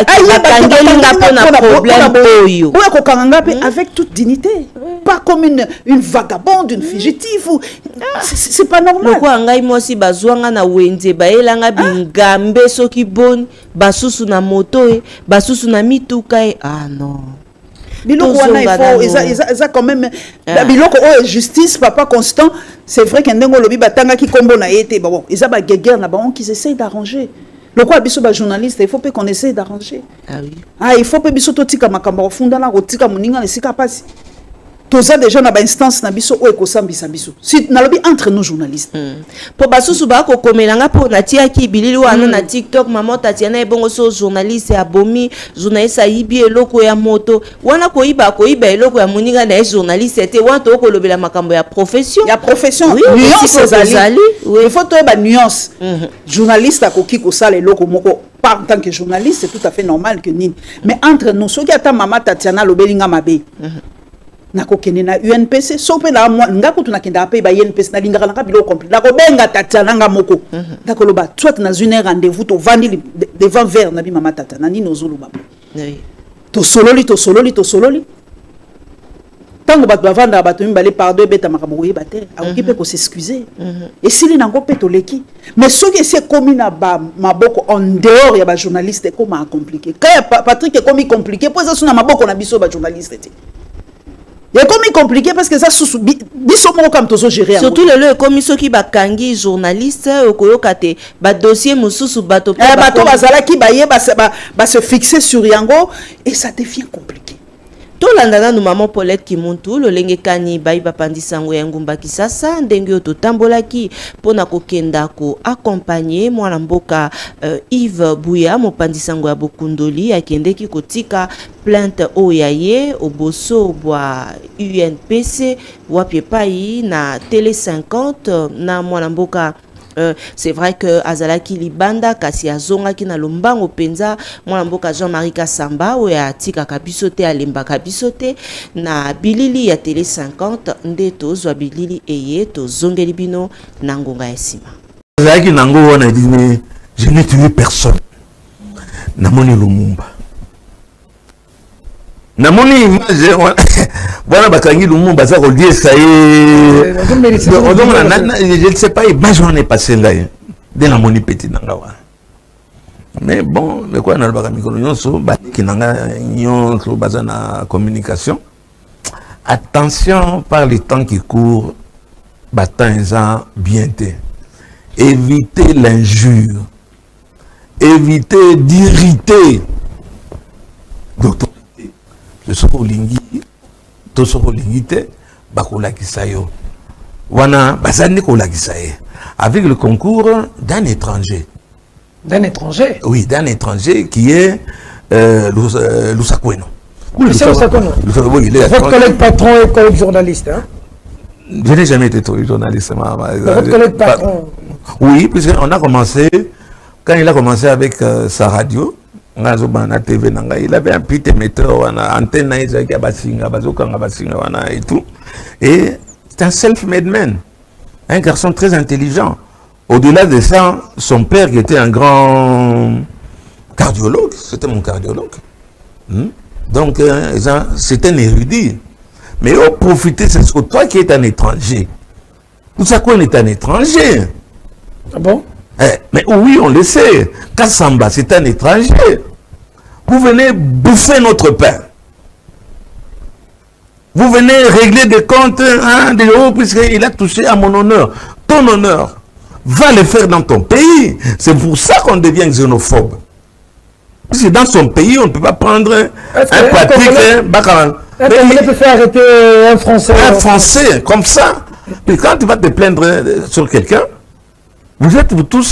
Speaker 1: avec toute dignité, pas comme une vagabonde, une fugitive. C'est pas normal.
Speaker 2: Pourquoi moi aussi bazwanga na wenze baelanga bingambe soki bon basusu na moto basusu na mituka ah non.
Speaker 1: Biloko wana il faut quand même biloko justice papa constant. C'est vrai qu'il y a un lobby batanga qui combo na été bon ils a ba guerre na ba qui essaient d'arranger. Le quoi biso ba journaliste il faut pas qu'on essaie d'arranger.
Speaker 2: Ah oui.
Speaker 1: Ah il faut pas biso totika makamba funda na rotika muninga nesika pasi. Tous déjà na ba instance na biso o ekosambisa biso. Si na lobby entre nos journalistes.
Speaker 2: Po basusu ba ko komelanga po na tia ki bilili wana na TikTok maman Tatiana ebongo so journaliste ya bomi journaliste ayibi eloko ya moto wana ko iba eloko ya muninga na journaliste était wana to ko lobela makambo ya profession.
Speaker 1: Ya profession
Speaker 2: oui,
Speaker 1: nuance ezali.
Speaker 2: Oui.
Speaker 1: Il faut to ba nuance. Journaliste akoki ko sala eloko moko pas en tant que journaliste c'est tout à fait normal que nini. Mais entre nous ceux qui attendent maman Tatiana lobelinga mabe. Nakokene na UNPC sope na ngako tunakenda pe ba UNPC na lingaka na bilo complet nako benga Tatiana nga moko nakolo ba soit na une rendez-vous to vandi devant verre na bi mama Tatiana ni nozulu ba
Speaker 2: oui
Speaker 1: to sololi tango ba bavanda ba to mbale pardon beta makambo ye bater akokipe ko s'excuser et s'il nango pe to leki mais ce qui c'est commis na ba maboko en dehors ya ba journaliste comment compliqué quand Patrick est commis compliqué pour ça suna maboko na biso ba journaliste. Il est comme compliqué parce que ça
Speaker 2: surtout le comme ceux qui bakangi journaliste okoyokate ba dossier mususu bato
Speaker 1: bato bazala ki baye ba se fixer sur yango et ça devient compliqué.
Speaker 2: Tolandana nous maman Paulette Kimuntu lolenge kani bayi bapandisango ya ngumba kisasa ndenge yo totambolaki pona kokenda ko accompagner mwana mboka Yves Bouya mopandisango ya Bokundoli akendeki kotika plainte oyaye oboso bwa UNPC wapie pai na télé 50 na mwana mboka. C'est vrai que azalaki libanda kasi azonga ki na lombango penza mwana mboka Jean-Marie Kasamba oya tika kabisote alemba kabisote na bilili ya télé 50 nde tozwa bilili eye tozongeli bino na ngonga ya sima.
Speaker 3: Azalaki nango wana dit mais je n'ai tué personne. Namoni Lumumba. Namoni image voilà bakangi Lumumba ça ko lié ça je ne sais pas image on est passé là de namoni petit nanga wa mais bon le quoi na ba mikolo nyonso ba kinanga nyonso bazana communication attention par les temps qui courent batanza bien té éviter l'injure éviter d'irriter docteur le soko lingi to soko lingite bakola kisayo wana bazani kola kisaye avec le concours d'un étranger oui d'un étranger qui est Lusakweno.
Speaker 4: Votre collègue patron et collègue journaliste hein?
Speaker 3: Je n'ai jamais été journaliste
Speaker 4: votre collègue patron
Speaker 3: oui puisqu'on a commencé quand il a commencé avec sa radio TV, il avait un petit émetteur, antenne et tout. Et c'est un self-made man, un garçon très intelligent. Au-delà de ça, son père qui était un grand cardiologue, c'était mon cardiologue. Donc, c'est un érudit. Mais au profiter, c'est toi qui es un étranger. Tout ça, qu'on est un étranger.
Speaker 4: Ah bon?
Speaker 3: Mais oui, on le sait. Kassamba, c'est un étranger. Vous venez bouffer notre pain. Vous venez régler des comptes, hein, des euros, puisqu'il a touché à mon honneur. Ton honneur, va le faire dans ton pays. C'est pour ça qu'on devient xénophobe. Parce que dans son pays, on ne peut pas prendre un pratique.
Speaker 4: On peut faire arrêter un Français.
Speaker 3: Un Français, comme ça. Et quand tu vas te plaindre sur quelqu'un, vous êtes tous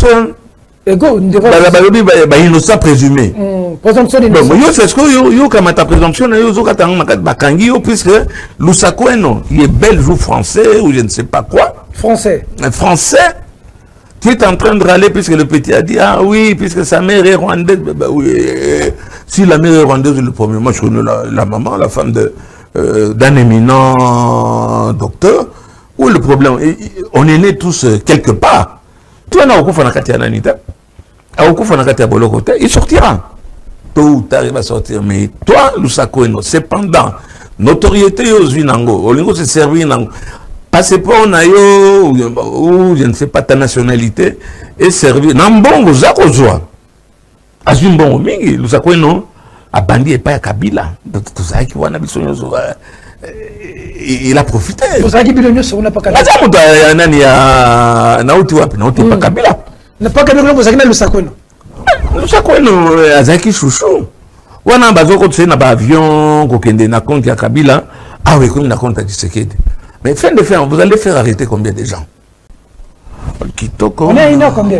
Speaker 3: innocents présumés.
Speaker 4: Présomption d'innocence.
Speaker 3: C'est ce que ta présomption, puisque Lusako, il est belge ou français, ou je ne sais pas quoi.
Speaker 4: Français.
Speaker 3: Un Français. Tu es en train de râler puisque le petit a dit, ah oui, puisque sa mère est rwandaise. Oui, si la mère est rwandaise, le premier, moi je connais la maman, la femme d'un éminent docteur. Où est le problème? On est nés tous quelque part. Tu en as au Koufanakati Ananita, au Koufanakati à Bolokote, il sortira. Tôt ou tard, il va sortir. Mais toi, Lusako, cependant, notoriété aux Vinango, au lingo se servir Nango. Passeport ou je ne sais pas ta nationalité et servir nambongo zako zwa azumbongo mingi lusako no abandi et pas Kabila tout ça qui wana bisonyo il a profité
Speaker 4: tout ça qui bilonyo so na pas Kabila
Speaker 3: aza nani ya nauti wapi nauti pas Kabila
Speaker 4: na pas Kabila ko zakina lusako
Speaker 3: no azaki chouchou wana bazoko tse na ba avion ko kende na compte ya Kabila ah oui comme na compte ya Tshisekedi. Mais fin de faire, vous allez faire arrêter combien de gens?
Speaker 4: On est à 1h combien?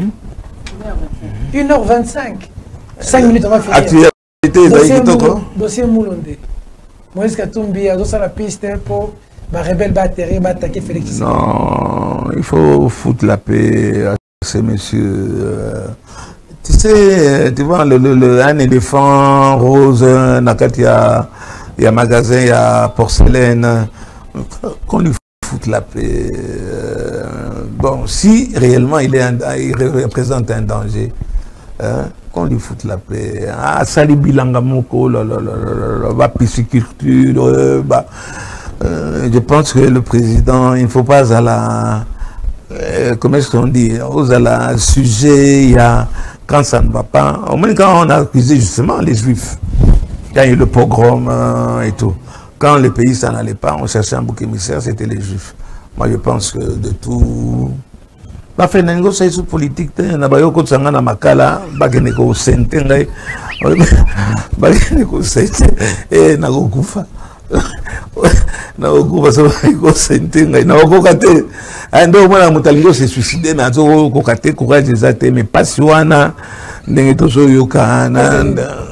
Speaker 4: 1h25. 5 minutes, on va finir. Dossier Moulonde. Moïse Katumbi a dossier la piste pour ma rebelle va atterrir, va attaquer Félix.
Speaker 3: Non, il faut foutre la paix à ces messieurs. Tu sais, tu vois, un éléphant rose, il y a magasin, il y a porcelaine. Qu'on lui foute la paix. Bon, si réellement il représente un danger, qu'on lui foute la paix. Ah, Sali Bilanga Moko, la pisciculture, je pense que le président, il ne faut pas à la... comment est-ce qu'on dit? À la sujet, il y a... Quand ça ne va pas, au moins quand on a accusé justement les Juifs, quand il y a eu le pogrom et tout. Quand le pays s'en allait pas, on cherchait un bouc émissaire, c'était les Juifs. Moi, je pense que de tout... Bah, fait n'engo c'est sous politique, na bayo ko tsanga na makala, ba kene ko sente ngai. Ba kene ko sente na go kufa. Na go kufa so ko sente ngai. Na go kate. Ando mwana mutalingo se suicider na zo ko kate courage ezate mais pas wana ndenge to so yoka na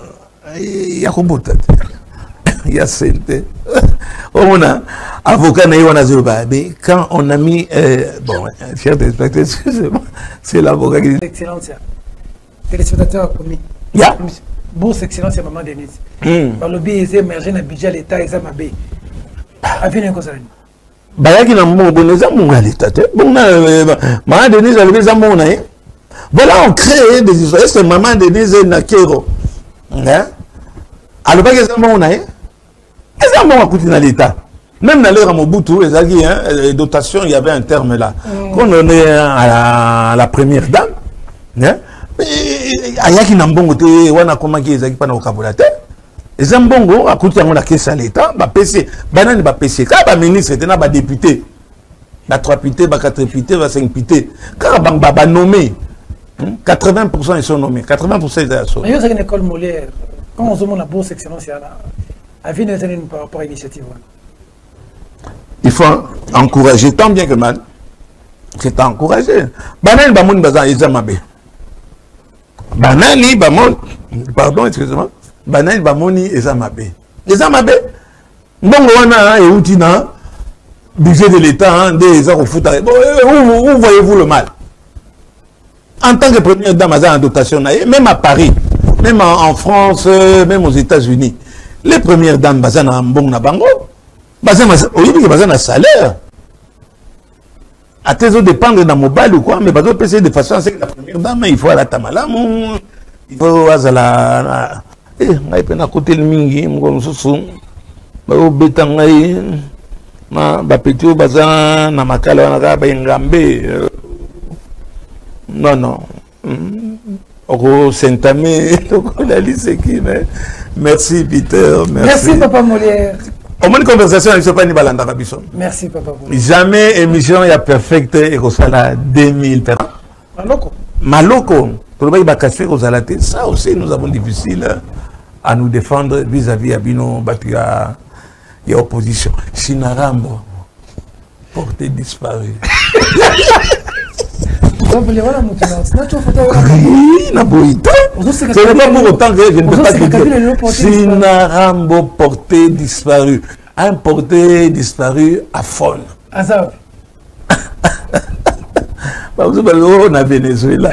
Speaker 3: ya kombota. Il y a sente. On a avocat mais quand on a mis bon, cher téléspectateur, excusez-moi, c'est l'avocat qui dit
Speaker 4: excellence. Téléspectateur commis.
Speaker 3: Ya.
Speaker 4: Bourse excellence maman Denise. Par le biais émergé dans budget l'état et ça m'a bé. Afin quoi ça.
Speaker 3: Bayaki na mon boneza mon l'état. Bon maman Denise avait des amons hein. Voilà on crée des histoires. Est-ce que maman Denise na kero? Hein? Alors pas que amons hein. Est-ce qu'on va coûter dans l'État? Même dans l'ère à Mobutu, les dotations, il y avait un terme là. Quand on est à la première dame, Ayaki Nambongo, on a commencé à pas au Kabulate. Les Zambongo, à coûter la caisse à l'État, PC, banane, PC, quand ministre, c'était un député. La 3 pité, 4 pité, 5 pité. Quand on va nommer, 80% ils sont nommés, 80% ils sont.
Speaker 4: Mais il y a une école Molière. Quand on se demande la bourse excellence, il y a par rapport à l'initiative.
Speaker 3: Il faut encourager, tant bien que mal. C'est encourager. Banani Bamoun Bazan Ezamabe. Banani Bamoun, pardon, excusez-moi. Banani Bamoni Ezamabe. Ezamabe. Bon, on a un outina, budget de l'État, des heures au foot. Où voyez-vous le mal? En tant que première dame en dotation, même à Paris, même en France, même aux États-Unis. Les premières dames, bazan en bon na bango, bazan na salaire. À tes autres dépendre d'un mobile ou quoi, mais bazan peut de façon à ce que la première dame, il faut à la tamalam, il faut à la. Eh, on peut à côté le mingi, mon sous, au bétangaï, ma bapetio bazan na makala na ba ngambe. Non. Au Saint-Amé, la liste qui mais merci Peter,
Speaker 4: merci Papa Molière.
Speaker 3: Au moins, conversation, il ne se pas ni balanda Rabison.
Speaker 4: Merci, papa.
Speaker 3: Jamais émission y a perfecte et que ça la 2000 personnes.
Speaker 4: Maloko.
Speaker 3: Maloko. Pour le bacaché ça aussi, nous avons difficile à nous défendre vis-à-vis à Bino Batia et opposition. Chinarambo, porté disparu.
Speaker 6: Oui, Naboïta. Ce n'est pas pour autant que je ne peux pas te dire. Chinarambo, porté disparu. Un porté disparu à fond.
Speaker 4: Azab.
Speaker 6: On a Venezuela.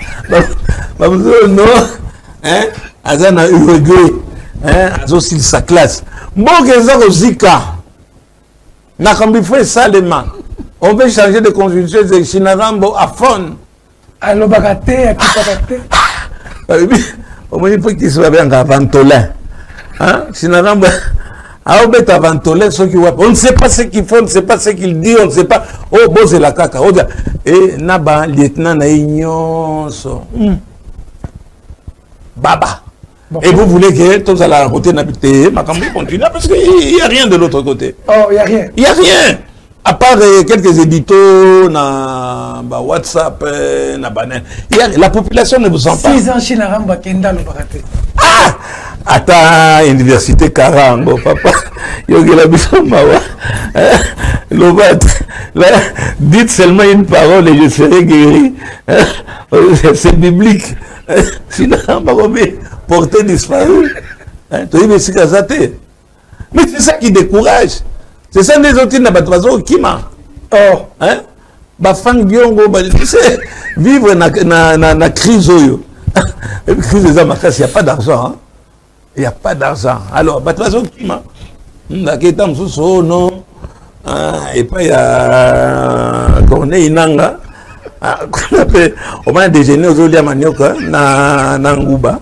Speaker 6: Non. Hein? Azan a Uruguay. Hein? Azossil sa classe. Mbogeza Zika. N'a comme fait salement. On veut changer de constitution de Chinarambo à fond.
Speaker 4: Alors, Bagate, à qui Bagate?
Speaker 6: Au moins, il faut qu'il soit bien à Ventolin. Hein? Chinarambo. On ne sait pas ce qu'il faut, on ne sait pas ce qu'il dit, on ne sait pas. Oh, bon, c'est la caca. Et Naba, lieutenant Naïnyonso. Baba. Bon. Et vous voulez que tout ça la côté n'habite, ma campagne continue parce qu'il n'y a rien de l'autre côté.
Speaker 4: Oh, il n'y a rien.
Speaker 6: Il n'y a rien. À part quelques éditos, na WhatsApp, na banane. La population ne vous sent pas.
Speaker 4: 6 ans chez Naramba Kenda le Baraté.
Speaker 6: Ah! Attends, université Karango, papa. Yogela Bissomawa. Dites seulement une parole et je serai guéri. C'est biblique. Sinon, porté disparu. Mais c'est ça qui décourage. C'est ça les autres qui n'ont pas de kima.
Speaker 4: Oh.
Speaker 6: Hein? Tu sais, vivre dans la crise. Et puis, crise des il n'y a pas d'argent. Hein? Il n'y a pas d'argent. Alors, de toute façon, kima. Non. Et puis, il y a Corneille Nanga. On va déjeuner aux Olia Manioka, Nangouba.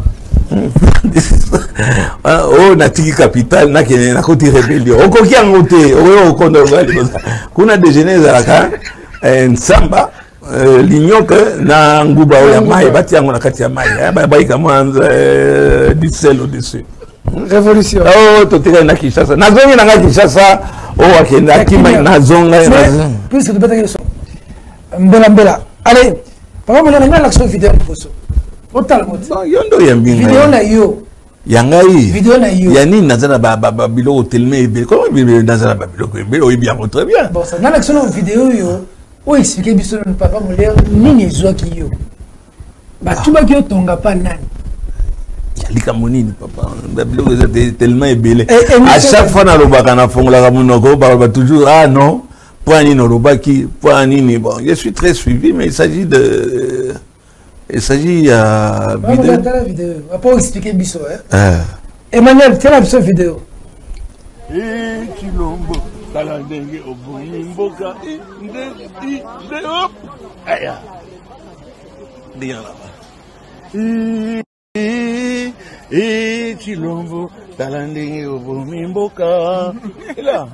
Speaker 6: Oh, Natiki Capital, na côté rébellion. On coquille en côté, on a déjeuné à la Samba, l'ignon que Nangouba, Yamaï, Batiang, la Katia Maï, Baïkaman, Dissel au-dessus.
Speaker 4: Révolution.
Speaker 6: Oh, tu es na Kishasa. Nazongi na Kishasa. Oh, akenda Kimai Nazonga.
Speaker 4: Puisque tu peux te Mbela. Allez, papa, on a l'action vidéo pour ça. Totalement.
Speaker 6: Yondo yambinga.
Speaker 4: Vidéo na yo.
Speaker 6: Yangai.
Speaker 4: Vidéo na yo.
Speaker 6: Yani nazana babilo telme be. Comment il nazana babilo be? Oh, bien, très bien.
Speaker 4: Bon, ça, dans l'action vidéo yo, où expliquer biso le papa molaire nini zo ki yo. Ba tuba ki yo tonga pa nani.
Speaker 6: Lika monini papa. Babilo tellement ébélé. À chaque fois na lobaka na fongola monoko ba toujours ah non. Point Norobaki, point Nini. Bon, je suis très suivi, mais il s'agit de. Il s'agit à.
Speaker 4: Vidéo. On va la vidéo. On va pas expliquer Bisso. Hein? Emmanuel, tiens la vidéo.
Speaker 6: Chilombo, talandenge obumimboka. Et là.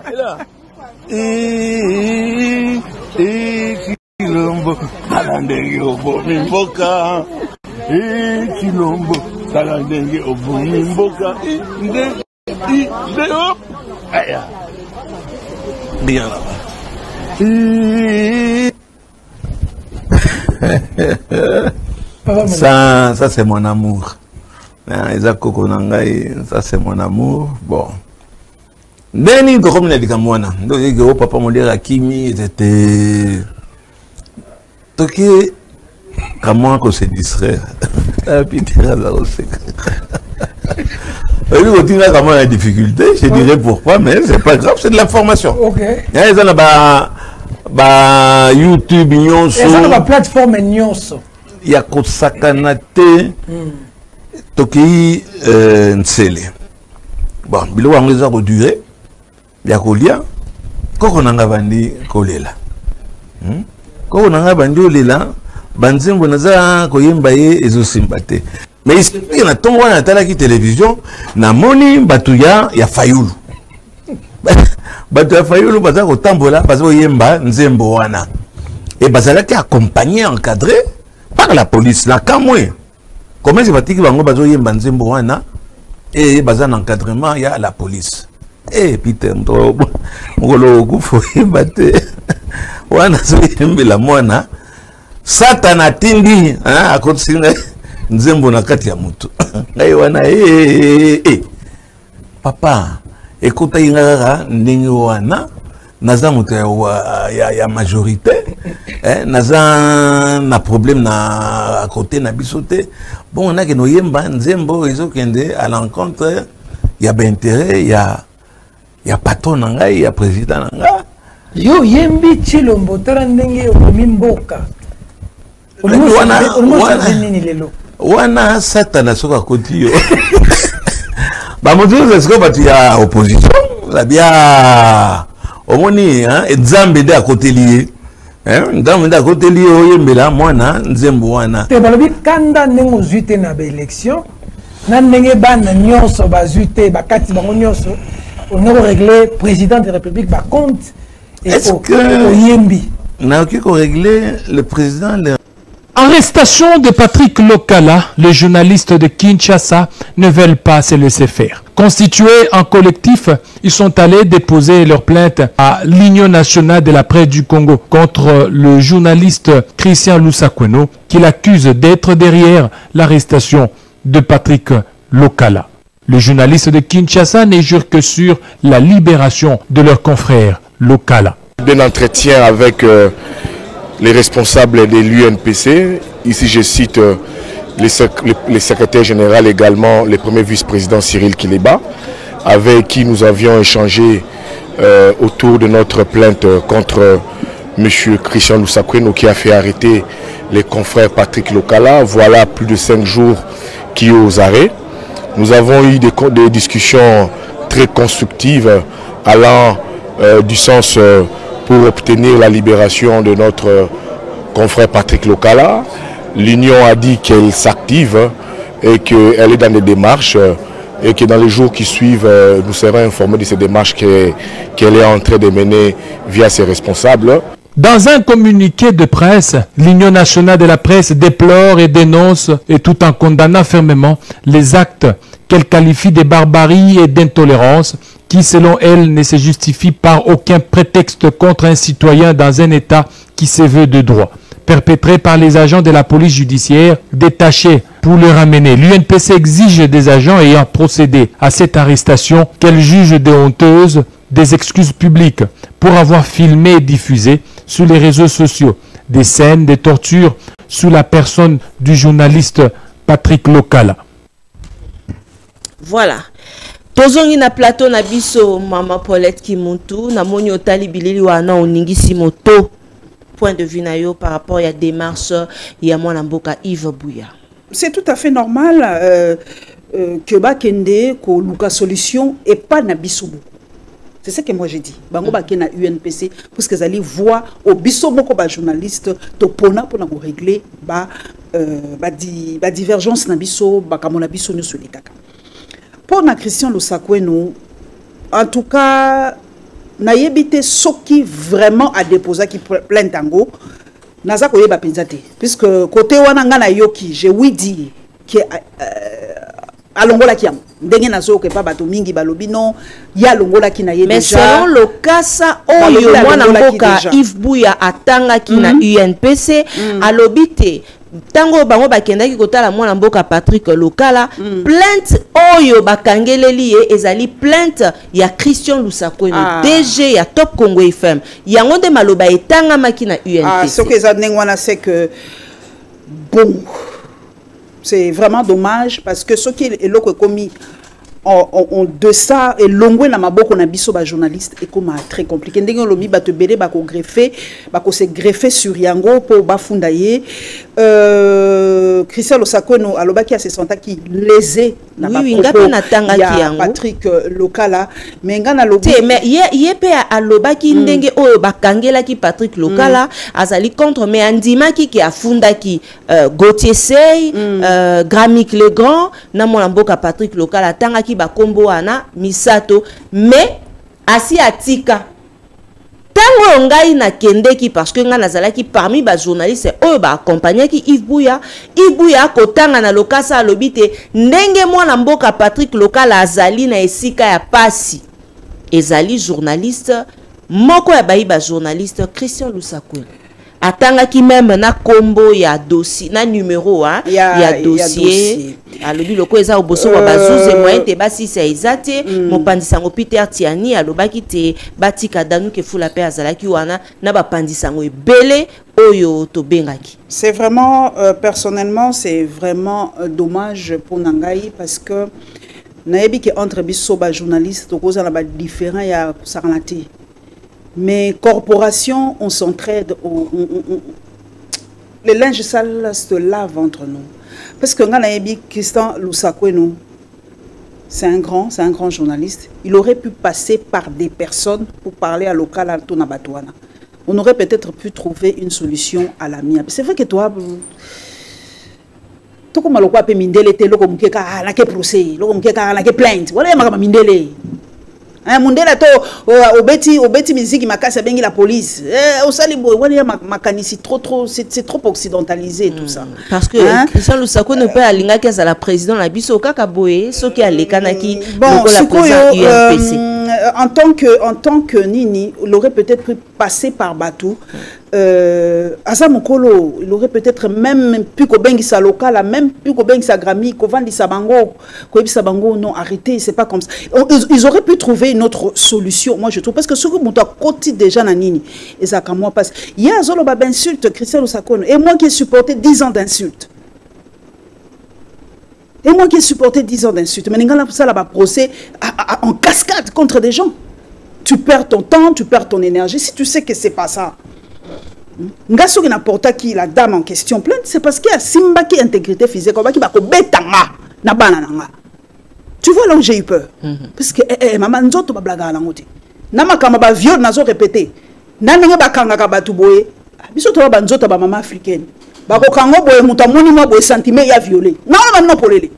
Speaker 6: Chilombo, talandenge obumimboka. Chilombo, talandenge obumimboka. Bien là-bas. Ça c'est mon amour. Ça c'est mon amour. Bon. Deni comme on a dit comme moi donc papa mon dire Kimi était toqué comme moi qu'on se distrait. Puis dire là aussi. Et lui on a comment la difficulté, je dirais pourquoi mais c'est pas grave, c'est de l'information.
Speaker 4: OK.
Speaker 6: Il y a ba YouTube nyonso.
Speaker 4: Et ça la plateforme nyonso.
Speaker 6: Il y a kosakanate. Toki Nsele. Bon, bilo angeza ko durer. Ya kolia. Koko nanga bandi kolela. Koko nanga bandi olela. Banzembo naza koyemba ye ezosimba te. Mais il y a ton wana tala ki télévision na moni batuya ya Fayulu. Batuya Fayulu baza ko tambola baza koyemba nzembo wana. Et bazala ki accompagné encadré par la police la kamwe. Comment c'est parti que bango bazo yemba nzembo wana et bazan encadrement il y a la police.
Speaker 3: Peter mokolo okufo yebate wana soyembela mwana Satana tindi akotinga nzembo na kati ya mutu ngai wana papa ekota ingaka ndenge wana naza mutu ya majorité naza na problème na côté na bisote bon na ke no yemba nzembo ezokende à l'encontre ya intérêt ya patron na ngai ya président na ngai
Speaker 4: yo yembi Chilombo tala ndenge okomi mboka
Speaker 3: wana Satana soka koti yo bamoto zesko batu ya opposition la bia omoni nzambe nde akoteli nzambe nde akoteli oyembela mwana nzembo wana
Speaker 4: te balobi kanda ndenge ozwi te na baélection na ndenge bana nyonso bazwi te bakati bango nyonso olingi korégler président de la république bacompte oyembi
Speaker 3: naoki korégler le président de...
Speaker 11: Arrestation de Patrick Lokala, le journaliste de Kinshasa, ne veulent pas se laisser faire. Constitués en collectif, ils sont allés déposer leur plainte à l'Union nationale de la presse du Congo contre le journaliste Christian Lusakweno, qui l'accuse d'être derrière l'arrestation de Patrick Lokala. Le journaliste de Kinshasa ne jure que sur la libération de leur confrère Lokala.
Speaker 12: Un entretien avec les responsables de l'UNPC, ici je cite le secrétaire général également, le premier vice-président Cyril Kileba, avec qui nous avions échangé autour de notre plainte contre M. Christian Lusakweno qui a fait arrêter les confrères Patrick Lokala. Voilà plus de 5 jours qui est aux arrêts. Nous avons eu des discussions très constructives allant du sens pour obtenir la libération de notre confrère Patrick Lokala. L'Union a dit qu'elle s'active et qu'elle est dans des démarches et que dans les jours qui suivent, nous serons informés de ces démarches qu'elle est en train de mener via ses responsables.
Speaker 11: Dans un communiqué de presse, l'Union nationale de la presse déplore et dénonce, et tout en condamnant fermement, les actes qu'elle qualifie de barbarie et d'intolérance qui, selon elle, ne se justifie par aucun prétexte contre un citoyen dans un État qui se veut de droit, perpétrés par les agents de la police judiciaire détachés pour le ramener. L'UNPC exige des agents ayant procédé à cette arrestation qu'elle juge de honteuse des excuses publiques pour avoir filmé et diffusé sur les réseaux sociaux des scènes de torture sous la personne du journaliste Patrick Lokala.
Speaker 2: Voilà. Tozongi na plateau na biso Mama Paulette Kimuntu na moni otali bilili wana oningisi moto point de vue na yo par rapport à la démarche ya mwana mboka Yves Bouya.
Speaker 1: C'est tout à fait normal que bakende ko luka solution et pas na biso. C'est ce que moi j'ai dit. Bango ba na UNPC parce que zali voix au biso moko ba journaliste to pona pour régler ba divergence na biso ba kamona biso nyo sur les kaka. Pour na Christian Lusakweno, en tout cas, na yebite soki vraiment a déposé qui plainte tango, naza koyeba penzate. Puisque côté wana nga na yoki, j'ai oui dit que alongola ki am. Ndenge na zo ke pa bato mingi balobi non, ya longola ki na ye déjà.
Speaker 2: Mais selon le cas ça oyo mwana mboka Yves Bouya atanga ki na UNPC alobite tango bango bakendaki kotala mwana mboka Patrick Lokala plainte oyo bakangeleli ye ezali plainte ya Christian Lusakweno DG ya Top Congo FM yango de maloba etanga maki na UNPC.
Speaker 1: Ce que ça wana c'est que bon c'est vraiment dommage parce que ce qui est loko commis on de ça et longwe na maboko na biso ba journaliste et comme très compliqué ndenge lobi ba te belé ba ko greffer ba ko se greffer sur yango pour ba fundaye Christian Lusakweno alobaki a se senta qui lésé na ba propos Patrick Lokala mais ngana lobi
Speaker 2: mais ye pe alobaki ndenge oyo bakangela ki Patrick Lokala azali contre mais andimaki ki afundaki Gauthier Sey Gramik Legrand na mwana mboka Patrick Lokala tanga ki bakombo wana misato mais asi atika tango ngai na kendeki parce que nga nazalaki parmi ba journalistes oyo ba accompagner ki Yves Bouya kotanga na lokasa alobite ndenge mwana mboka Patrick Lokala azali na esika ya pasi ezali journaliste moko ya bayiba journaliste Christian Lusakwe atangaki même na combo ya dossier na numéro ya dossier alobi loko eza oboso wa bazuze moyen te basisa ezate mopandisango Peter Tiani alobaki te batika danu ke fula pe azalaki wana na bapandisango ebele oyo tobengaki.
Speaker 1: C'est vraiment personnellement c'est vraiment dommage pour Nangai parce que nayebi ke entre biso ba journaliste tokoza na ba différent ya saranati. Mais corporations, on s'entraide, les linges sales se lavent entre nous. Parce que Christian Lusakwe, c'est un grand journaliste. Il aurait pu passer par des personnes pour parler à local à Tonabatouana. On aurait peut-être pu trouver une solution à la mienne. C'est vrai que toi, tu comme le quoi peut mindele te loko mukeka la ke procès, loko mukeka la ke plainte. Voilà ma mindele. Mundela to obeti musique makasa bengi la police osali boy wali makanisi trop c'est trop occidentalisé tout ça
Speaker 2: parce que Christian Lusakwe ne peut alinga que la président la biso kaka boye soki alekanaki la président UNPC
Speaker 1: en tant que Nini il aurait peut-être pu passer par Batou Asa Mokolo il aurait peut-être même pu ko bengi sa local même pu ko bengi sa grami ko vandi sa bango ko ebi sa bango non arrêtez c'est pas comme ça ils auraient pu trouver une autre solution moi je trouve parce que ce que muta koti déjà na nini et ça comme moi passe il y a zolo ba insulte Christian Lusakwe et moi qui ai supporté 10 ans d'insultes et moi qui ai supporté 10 ans d'insultes mais ngala ça là ba procès en cascade contre des gens tu perds ton temps tu perds ton énergie si tu sais que c'est pas ça. Ngaso qui n'importe qui la dame en question plainte c'est parce qu'il y a simba qui intégrité physique comme qui ba ko betanga na banana. Tu vois là où j'ai eu peur parce que maman nzoto ba blaga na ngoti na makama ba viol nazo répéter na ndenge ba kanga ka batu boye biso to ba nzoto ba maman africaine ba ko kango boye muta moni mo boye sentiment ya violé non polele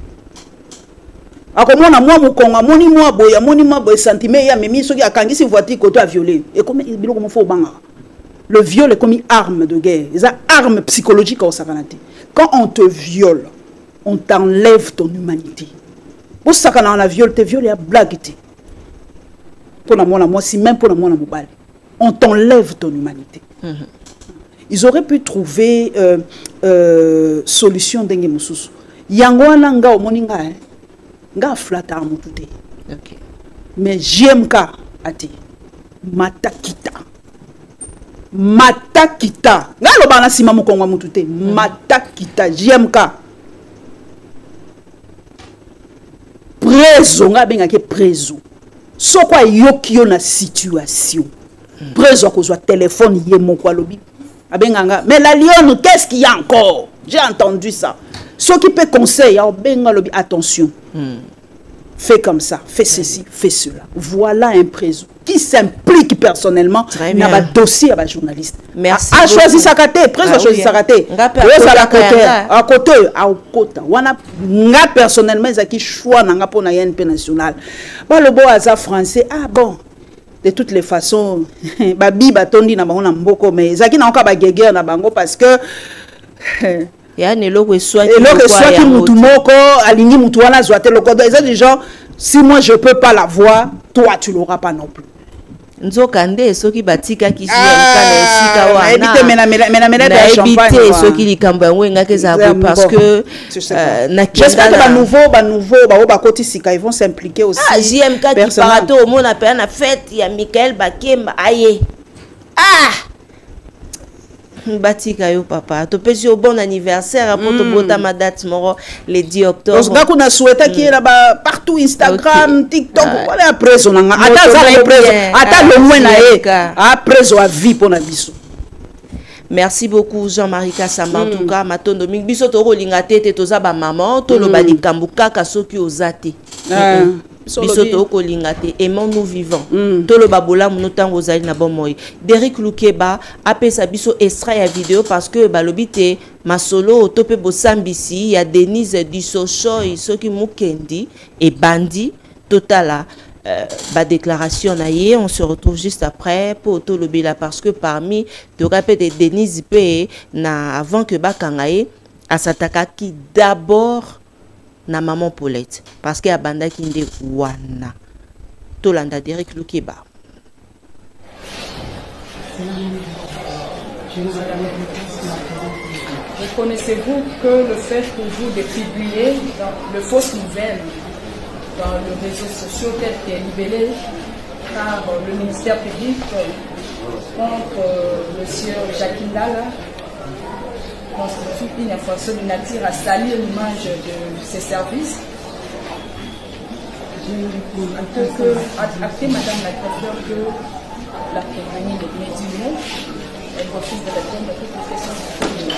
Speaker 1: akomona moi mukonga moni mo boye sentiment ya memi soki akangisi voiture koto a violé et comme biloko mo fo banga. Le viol est comme une arme de guerre. C'est une arme psychologique au Sakanate. Quand on te viole, on t'enlève ton humanité. Pour ça, quand on a violé, te viole, il y a blague. Pour la moi, si même pour la moi, on t'enlève ton humanité. Ils auraient pu trouver solution d'engue mususu. Yango nanga o moninga nga flata amutute.
Speaker 2: OK.
Speaker 1: Mais JMK ati matakita. Matakita. Ngalo bana sima mukonga mutute. Matakita JMK. Preso nga benga ke preso. Sokwa yokio na situation. Preso kozwa téléphone ye moko lobi. Abenga mais la lionne qu'est-ce qu'il y a encore? J'ai entendu ça. Ce qui peut conseiller benga lobi attention. Fais comme ça, fais ceci, fais cela. Voilà un préso qui s'implique personnellement dans le dossier à la journaliste.
Speaker 2: Merci.
Speaker 1: A choisi sa caté, préso a choisi sa caté. À côté, personnellement, ils ont qui choix pour la INP nationale. Le beau hasard français, ah bon. De toutes les façons, babi batondi na bango na mboko mais zaki na oka ba guerre na bango parce que
Speaker 2: ya neloko soit
Speaker 1: qui mutu moko alingi mutu wana zoate loko des gens si moi je peux pas la voir toi tu l'auras pas non plus
Speaker 2: nzokande soki batika ki na esika wana
Speaker 1: ebite
Speaker 2: champagne soki likambo yango engaka eza parce que
Speaker 1: j'espère que ba nouveau ba koti sika ils vont s'impliquer aussi
Speaker 2: JMK qui parato au monde appelle na fête ya Michael Bakemba aye batika yo papa to pesi au bon anniversaire pour te bota ma date moro le 10 octobre
Speaker 1: donc on a souhaité qu'il y ait partout Instagram TikTok voilà après on a attends le moins après on a vie pour la biso.
Speaker 2: Merci beaucoup Jean-Marie Kassamba en tout cas matondo mingi biso to rolinga tete toza ba maman to lo bali kambuka kasoki ozate biso to kolinga te aimons-nous vivants to lo babola munotango ozali na bomoy Derrick Lukeba apesa biso extrait ya vidéo parce que balobi te masolo to pe bosambisi ya Denise Dissochoy soki mukendi et bandi totala ba déclaration naie on se retrouve juste après pour tout le bila parce que parmi de rappel de Denise P na avant que bakangaye asataka ki d'abord na maman Paulette parce que abanda ki nde wana Tolanda Derek Lukeba.
Speaker 13: Reconnaissez-vous que le fait pour vous de publier le fausses nouvelles dans les réseaux sociaux tel que libellé par le ministère public contre M. Jacques Ndala constitue une infraction de nature à salir l'image de ses services? Actez, Madame la Préfète, que la prévenue de Médillon, elle refuse de répondre à toutes les questions.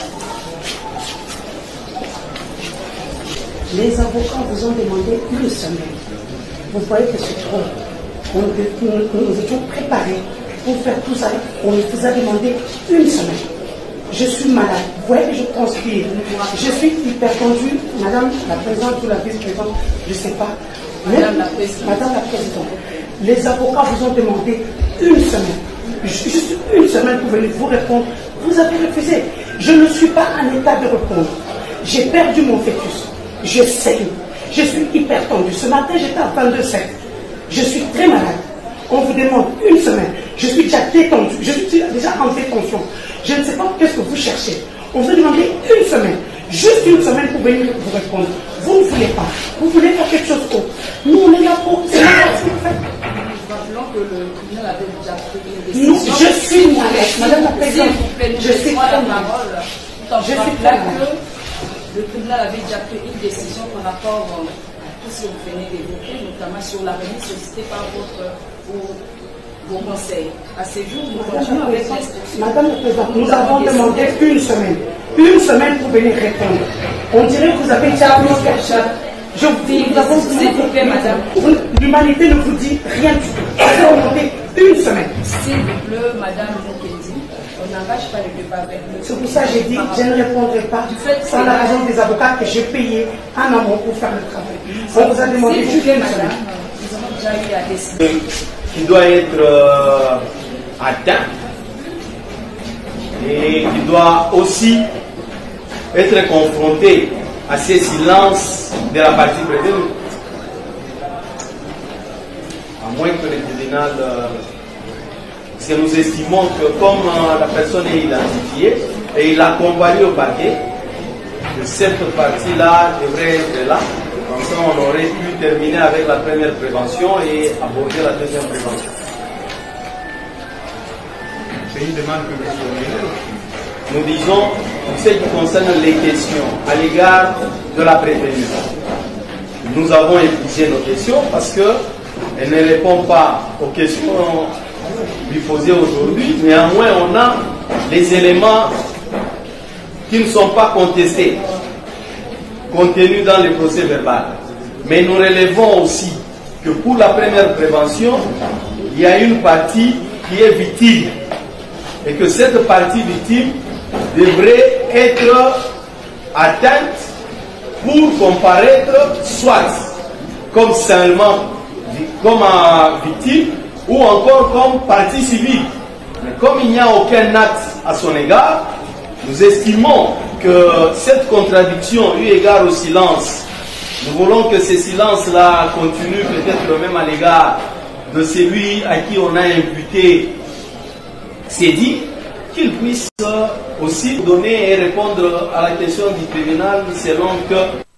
Speaker 14: Les avocats vous ont demandé une semaine. Vous voyez que c'est trop. Nous étions préparés pour faire tout ça. On vous a demandé une semaine. Je suis malade. Vous voyez que je transpire. Je suis hypertendue. Madame la Présidente ou la Vice-Présidente, je ne sais pas. Madame la Présidente, les avocats vous ont demandé une semaine. Juste une semaine pour venir vous répondre. Vous avez refusé. Je ne suis pas en état de répondre. J'ai perdu mon fœtus. Je saigne. Je suis hyper tendue. Ce matin, j'étais à 22,7. Je suis très malade. On vous demande une semaine. Je suis déjà détendue. Je suis déjà en détention. Je ne sais pas qu'est-ce que vous cherchez. On vous a demandé une semaine. Juste une semaine pour venir vous répondre. Vous ne voulez pas. Vous voulez faire quelque chose d'autre. Nous, on est là pour... C'est là ce que vous faites.
Speaker 13: Que le tribunal avait déjà pris une décision.
Speaker 14: Je suis malade, Madame la Présidente. Je suis
Speaker 13: la parole. Je suis là que le tribunal avait déjà pris une décision par rapport à tout ce que vous venez d'évoquer, notamment sur la remise sollicitée par vos conseils. À ces jours, nous continuons avec l'instruction.
Speaker 14: Madame la Présidente, nous avons demandé une semaine. Une semaine pour venir répondre. On dirait que vous avez déjà vu je vous dis, s'il vous plaît, madame. L'humanité ne vous dit rien du tout. Vous avez demandé une semaine.
Speaker 13: S'il vous plaît, madame Moukedi, on n'engage pas le débat avec nous.
Speaker 14: C'est pour ça que j'ai dit, je ne répondrai pas sans la raison des avocats que j'ai payé en amont pour faire le travail. On vous a demandé juste une semaine.
Speaker 13: Nous avons déjà eu à décider.
Speaker 15: Qui doit être atteint et qui doit aussi être confronté à ces silences de la partie prévenue. À moins que le tribunal, parce que nous estimons que comme la personne est identifiée et il a comparé au parquet, que cette partie-là devrait être là. Comme ça, on aurait pu terminer avec la première prévention et aborder la deuxième prévention. C'est une demande que nous disons, pour ce qui concerne les questions à l'égard de la prévenue. Nous avons épuisé nos questions parce qu'elles ne répondent pas aux questions lui posées aujourd'hui. Néanmoins, on a les éléments qui ne sont pas contestés, contenus dans le procès verbal. Mais nous relevons aussi que pour la première prévention, il y a une partie qui est victime. Et que cette partie victime devrait être atteinte pour comparaître soit comme seulement comme victime ou encore comme partie civile. Mais comme il n'y a aucun acte à son égard, nous estimons que cette contradiction, eu égard au silence, nous voulons que ce silence-là continue peut-être même à l'égard de celui à qui on a imputé ces dits, qu'il puisse aussi donner et répondre à la question du tribunal selon que...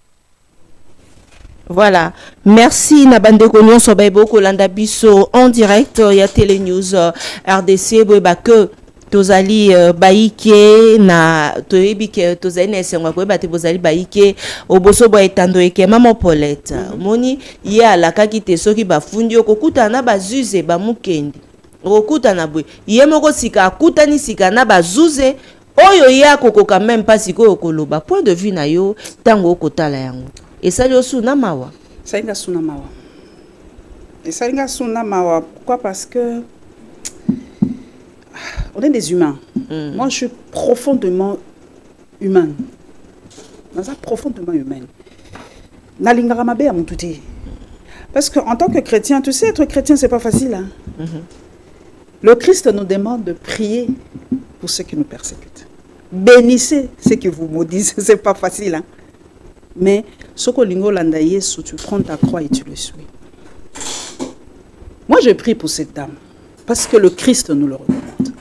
Speaker 2: Voilà, merci Nabandeko Nyonso Baybo Kolanda Biso en direct, il y a Télé News RDC, que tozali baike na toyebike tozali na esengo ko bate bozali baike oboso bo etando eke mama Paulette moni ye alakaki te soki bafundi okokuta na bazuze ba mukendi okokuta na bwe ye moko sika akutani sika na bazuze oyo ye akokoka même pas siko okoloba point de vue na yo tango okotala yango esali osuna mawa
Speaker 1: salinga suna mawa esalinga suna mawa pourquoi parce que on est des humains. Moi, je suis profondément humaine. Profondément humaine. Parce qu'en tant que chrétien, tu sais, être chrétien, c'est pas facile. Hein? Le Christ nous demande de prier pour ceux qui nous persécutent. Bénissez ceux qui vous maudissent, c'est pas facile. Hein? Mais ce que tu prends ta croix et tu le suis. je prie pour cette dame. Parce que le Christ nous le recommande.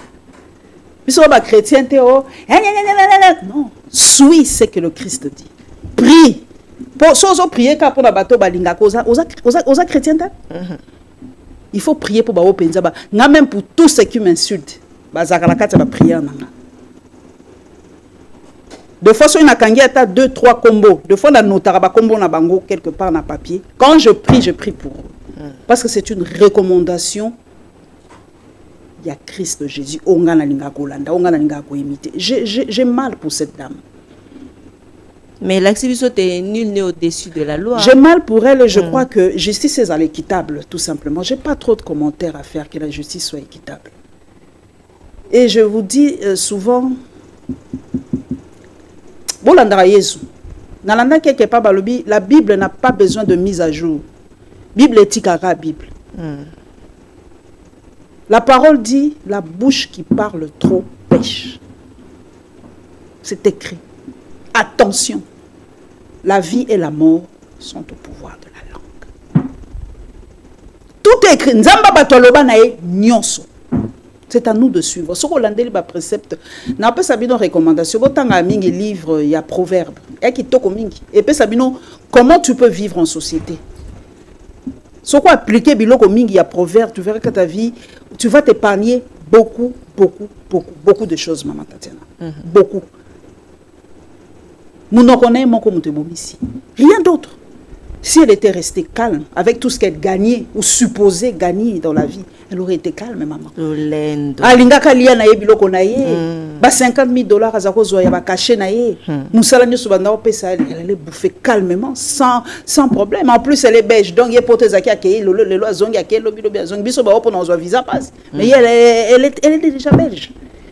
Speaker 1: Non. Suis ce que le Christ dit. Prie. Pour prier pour la bateau balinga osa chrétien. Il faut prier pour bao penza ba. Même pour tous ceux qui m'insultent. Bazakalaka va prier en anga. De fois, sur une akangi, il y a 2-3 combos. De fois, on a noté combo na bango quelque part dans papier. Quand je prie pour eux. Parce que c'est une recommandation. Il y a Christ Jésus. J'ai mal pour cette dame.
Speaker 2: Mais l'activité est nul n'est au-dessus de la loi.
Speaker 1: J'ai mal pour elle et je crois que justice est équitable, tout simplement. Je n'ai pas trop de commentaires à faire que la justice soit équitable. Et je vous dis souvent... La Bible n'a pas besoin de mise à jour. Bible est tikara Bible. La parole dit, la bouche qui parle trop pêche. C'est écrit. Attention, la vie et la mort sont au pouvoir de la langue. Tout est écrit. Nzamba batoloba nae nyonso. C'est à nous de suivre. Ce qu'on a dit, le précepte, n'a pas sabido recommandation. Autant à mingi livre, il y a proverbe. Et qui toko mingi. Et puis sabino, comment tu peux vivre en société? Ce qu'on appliquer biloko mingi, il y a proverbe. Tu verras que ta vie, tu vas t'épargner beaucoup de choses, maman Tatiana. Beaucoup. Rien d'autre. Si elle était restée calme, avec tout ce qu'elle gagnait, ou supposait gagner dans la vie, elle aurait été calme, maman. Alinga kalia na ye biloko na ye, ba $50,000 à zakozo ya ba caché na ye. Musala nyoso banda opesa elle allait bouffer calmement, sans problème. En plus elle est belge, donc ye pote zaki akei le lo zongi akei lo bilo zongi biso ba opo na zo visa passe. Mais elle était déjà belge.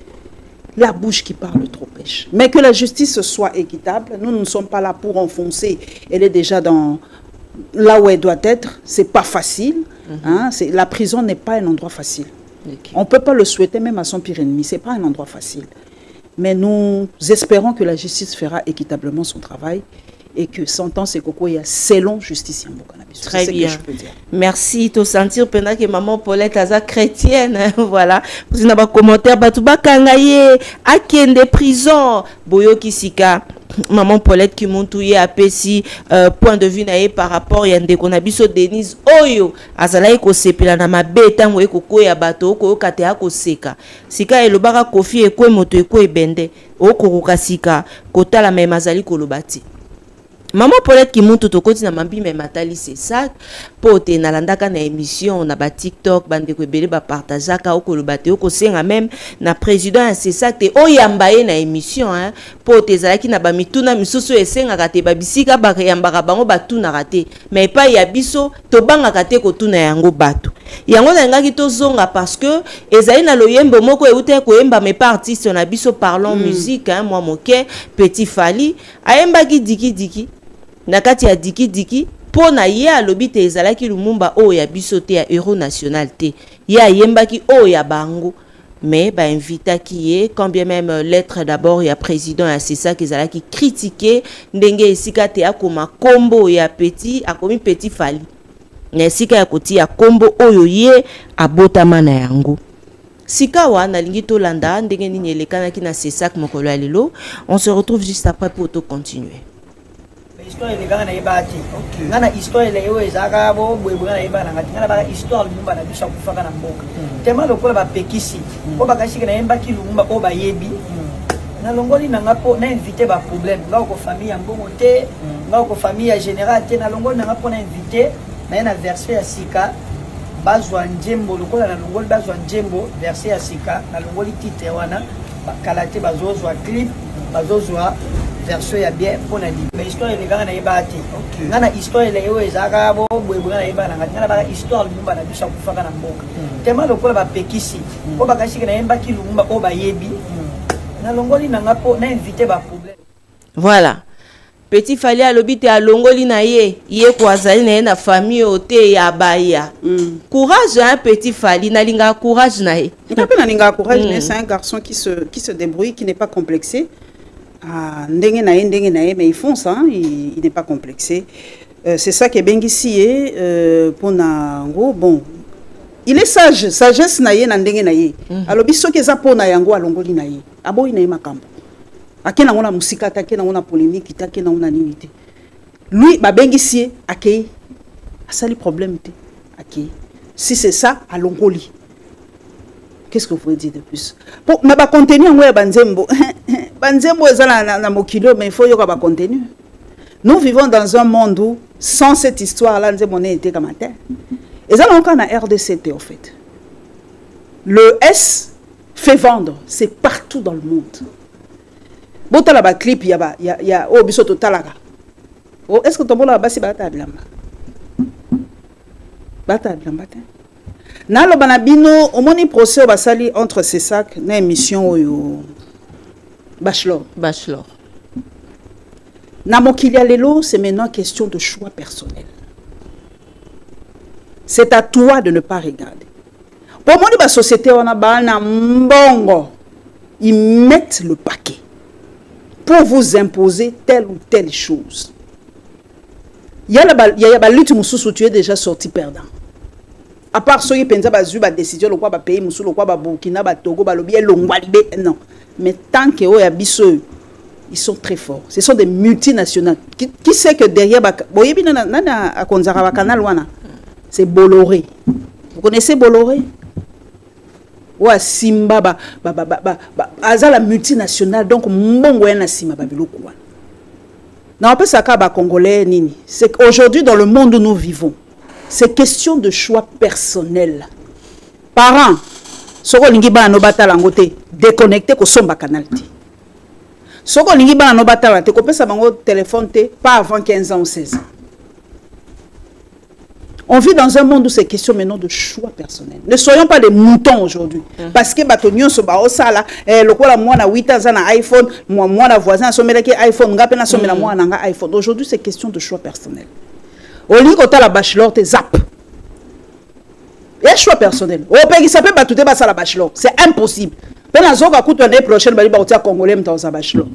Speaker 1: La bouche qui parle trop pêche. Mais que la justice soit équitable, nous ne sommes pas là pour enfoncer. Elle est déjà dans là où elle doit être. C'est pas facile. La prison n'est pas un endroit facile. On ne peut pas le souhaiter même à son pire ennemi. C'est pas un endroit facile. Mais nous espérons que la justice fera équitablement son travail et que sentence et coco y a selon justice.
Speaker 2: Très bien. Merci. Te sentir pendant que maman Paulette est chrétienne. Voilà. Vous avez un commentaire. Batouba kangaye akende prison. Boyo kisika. Maman Paulette qui montouye a pesi point de vue nae par rapport à yande konabiso Denise Oyo azalaye ko sepela na mabeta ngwe koko ya bato ko katea ko seka. Sika elobaka kofi ekwe moto ekwe ebende. Okoruka sika kotala me mazali kolobati. Maman Paulette qui monte tout côté na mambi mais matali c'est ça pote na landaka na émission na ba TikTok bande ko belé ba partageaka o ko lobate o ko senga même na président c'est ça te o yambaye na émission hein pote zalaki na ba mituna misusu esenga ka te ba bisika ba yambaka bango ba tuna raté mais pas ya biso to banga ka te ko tuna yango bato yango na ngaki to zonga parce que ezali na loyembo moko euté ko yemba mais pas artiste na biso parlons musique hein moi moké Petit Fally ayemba ki diki nakati ya diki pona ye alobi te ezalaki Lumumba o ya biso te ya héros national te ya yembaki o ya bango mais ba invita ki ye quand bien même lettre d'abord ya président ya c'est ça que ezalaki critiquer ndenge esika te akoma kombo ya Petit Fally na esika ya koti ya kombo oyo ye abotama na yango sika wana lingi to landa ndenge nini elekanaki na c'est ça mokolo ya lelo. On se retrouve juste après pour tout continuer.
Speaker 16: Histoire de gana ibati ngana histoire ile yo ezaka bo bwebwe na ibana ngati ngana ba histoire Lumumba na bisha kufaka na mboka tema lokola ba pekisi ko bakashika na yemba ki Lumumba o bayebi na longoli na ngapo na inviter ba problème ngako famille ya mbongo te ngako famille ya général te na longoli na ngapo na inviter na verset ya sika bazwa njembo lokola na longoli bazwa njembo verset ya sika na longoli titre wana bakalate bazozwa clip bazozwa version ya bien pour na libre mais histoire ile ngana ibati ngana histoire ile yo ezaka bo bwebwe na ibana ngati ngana ba histoire Lumumba na bisha kufaka na mboka tema lokola ba pekisi ko bakashika na yemba ki Lumumba o bayebi na longoli na ngapo na inviter ba problème.
Speaker 2: Voilà. Petit Fally alobi te alongoli na ye ko azali na ye na famille ote ya baya. Courage hein Petit Fally na linga courage na ye.
Speaker 1: Na pe na linga courage c'est un garçon qui se débrouille, qui n'est pas complexé. Ndenge na ye, mais il fonce, hein, il n'est pas complexé. C'est ça qui est bien ici, pour Nango. Bon, il est sage, sagesse na ye na ndenge na ye. Alobi soki eza po na yango alongoli na ye. Aboyi na ye makambo. Akena ngona musika ta kena ngona polémique ta kena ngona nini te. Lui babengisi akei asali problème te. Akei. Si c'est ça alongoli. Qu'est-ce que vous pouvez dire de plus? Pour na ba contenu ngwe banzembo. Banzembo eza na mokilo mais il faut yoka ba contenu. Nous vivons dans un monde où sans cette histoire là nous monnaie était comme terre. Et ça, on a RDCT, en fait. Le S fait vendre. C'est partout dans le monde. Bon, tu as un clip, il y a oh, biso totalaga. Oh, est-ce que tu as un bata blamba? Bata blamba. Na lo banabino, au moni procès au basali entre ces sacs, na émission au bachelor.
Speaker 2: Bachelor.
Speaker 1: Na mokilia lelo, c'est maintenant question de choix personnel. C'est à toi de ne pas regarder. Pour moi, la société, on a mbongo. Ils mettent le paquet pour vous imposer telle ou telle chose. Il y a la lutte où tu es déjà sorti perdant. À part ceux qui pensent que la décision, le quoi va payer, le quoi va Burkina, le Togo, le bien non. Mais tant que ils sont très forts. Ce sont des multinationales. Qui sait que derrière, c'est Bolloré. Vous connaissez Bolloré? Ou à Simba, Aza la multinationale, donc Mbongo na Simba Babiloko. Non, pas ça ka congolais nini. C'est qu'aujourd'hui dans le monde où nous vivons, c'est question de choix personnel. Parents, soko lingi ba no batala ngote, déconnecté ko somba canal ti. Soko lingi ba no batala te ko pesa bango téléphone te pas avant 15 ans ou 16 ans. On vit dans un monde où c'est question maintenant de choix personnel. Ne soyons pas des moutons aujourd'hui. Parce que batonio so ba osala le kola moi na 8 ans na iPhone, moi na voisin so melaki iPhone, ngape na so mela moi na iPhone. Aujourd'hui c'est question de choix personnel. Au lieu que la bachelor te zap. Il y a choix personnel. Au pays ça peut pas tout la bachelor, c'est impossible. Pena zoka kutu l'année prochaine bali ba otia congolais mta sa bachelor.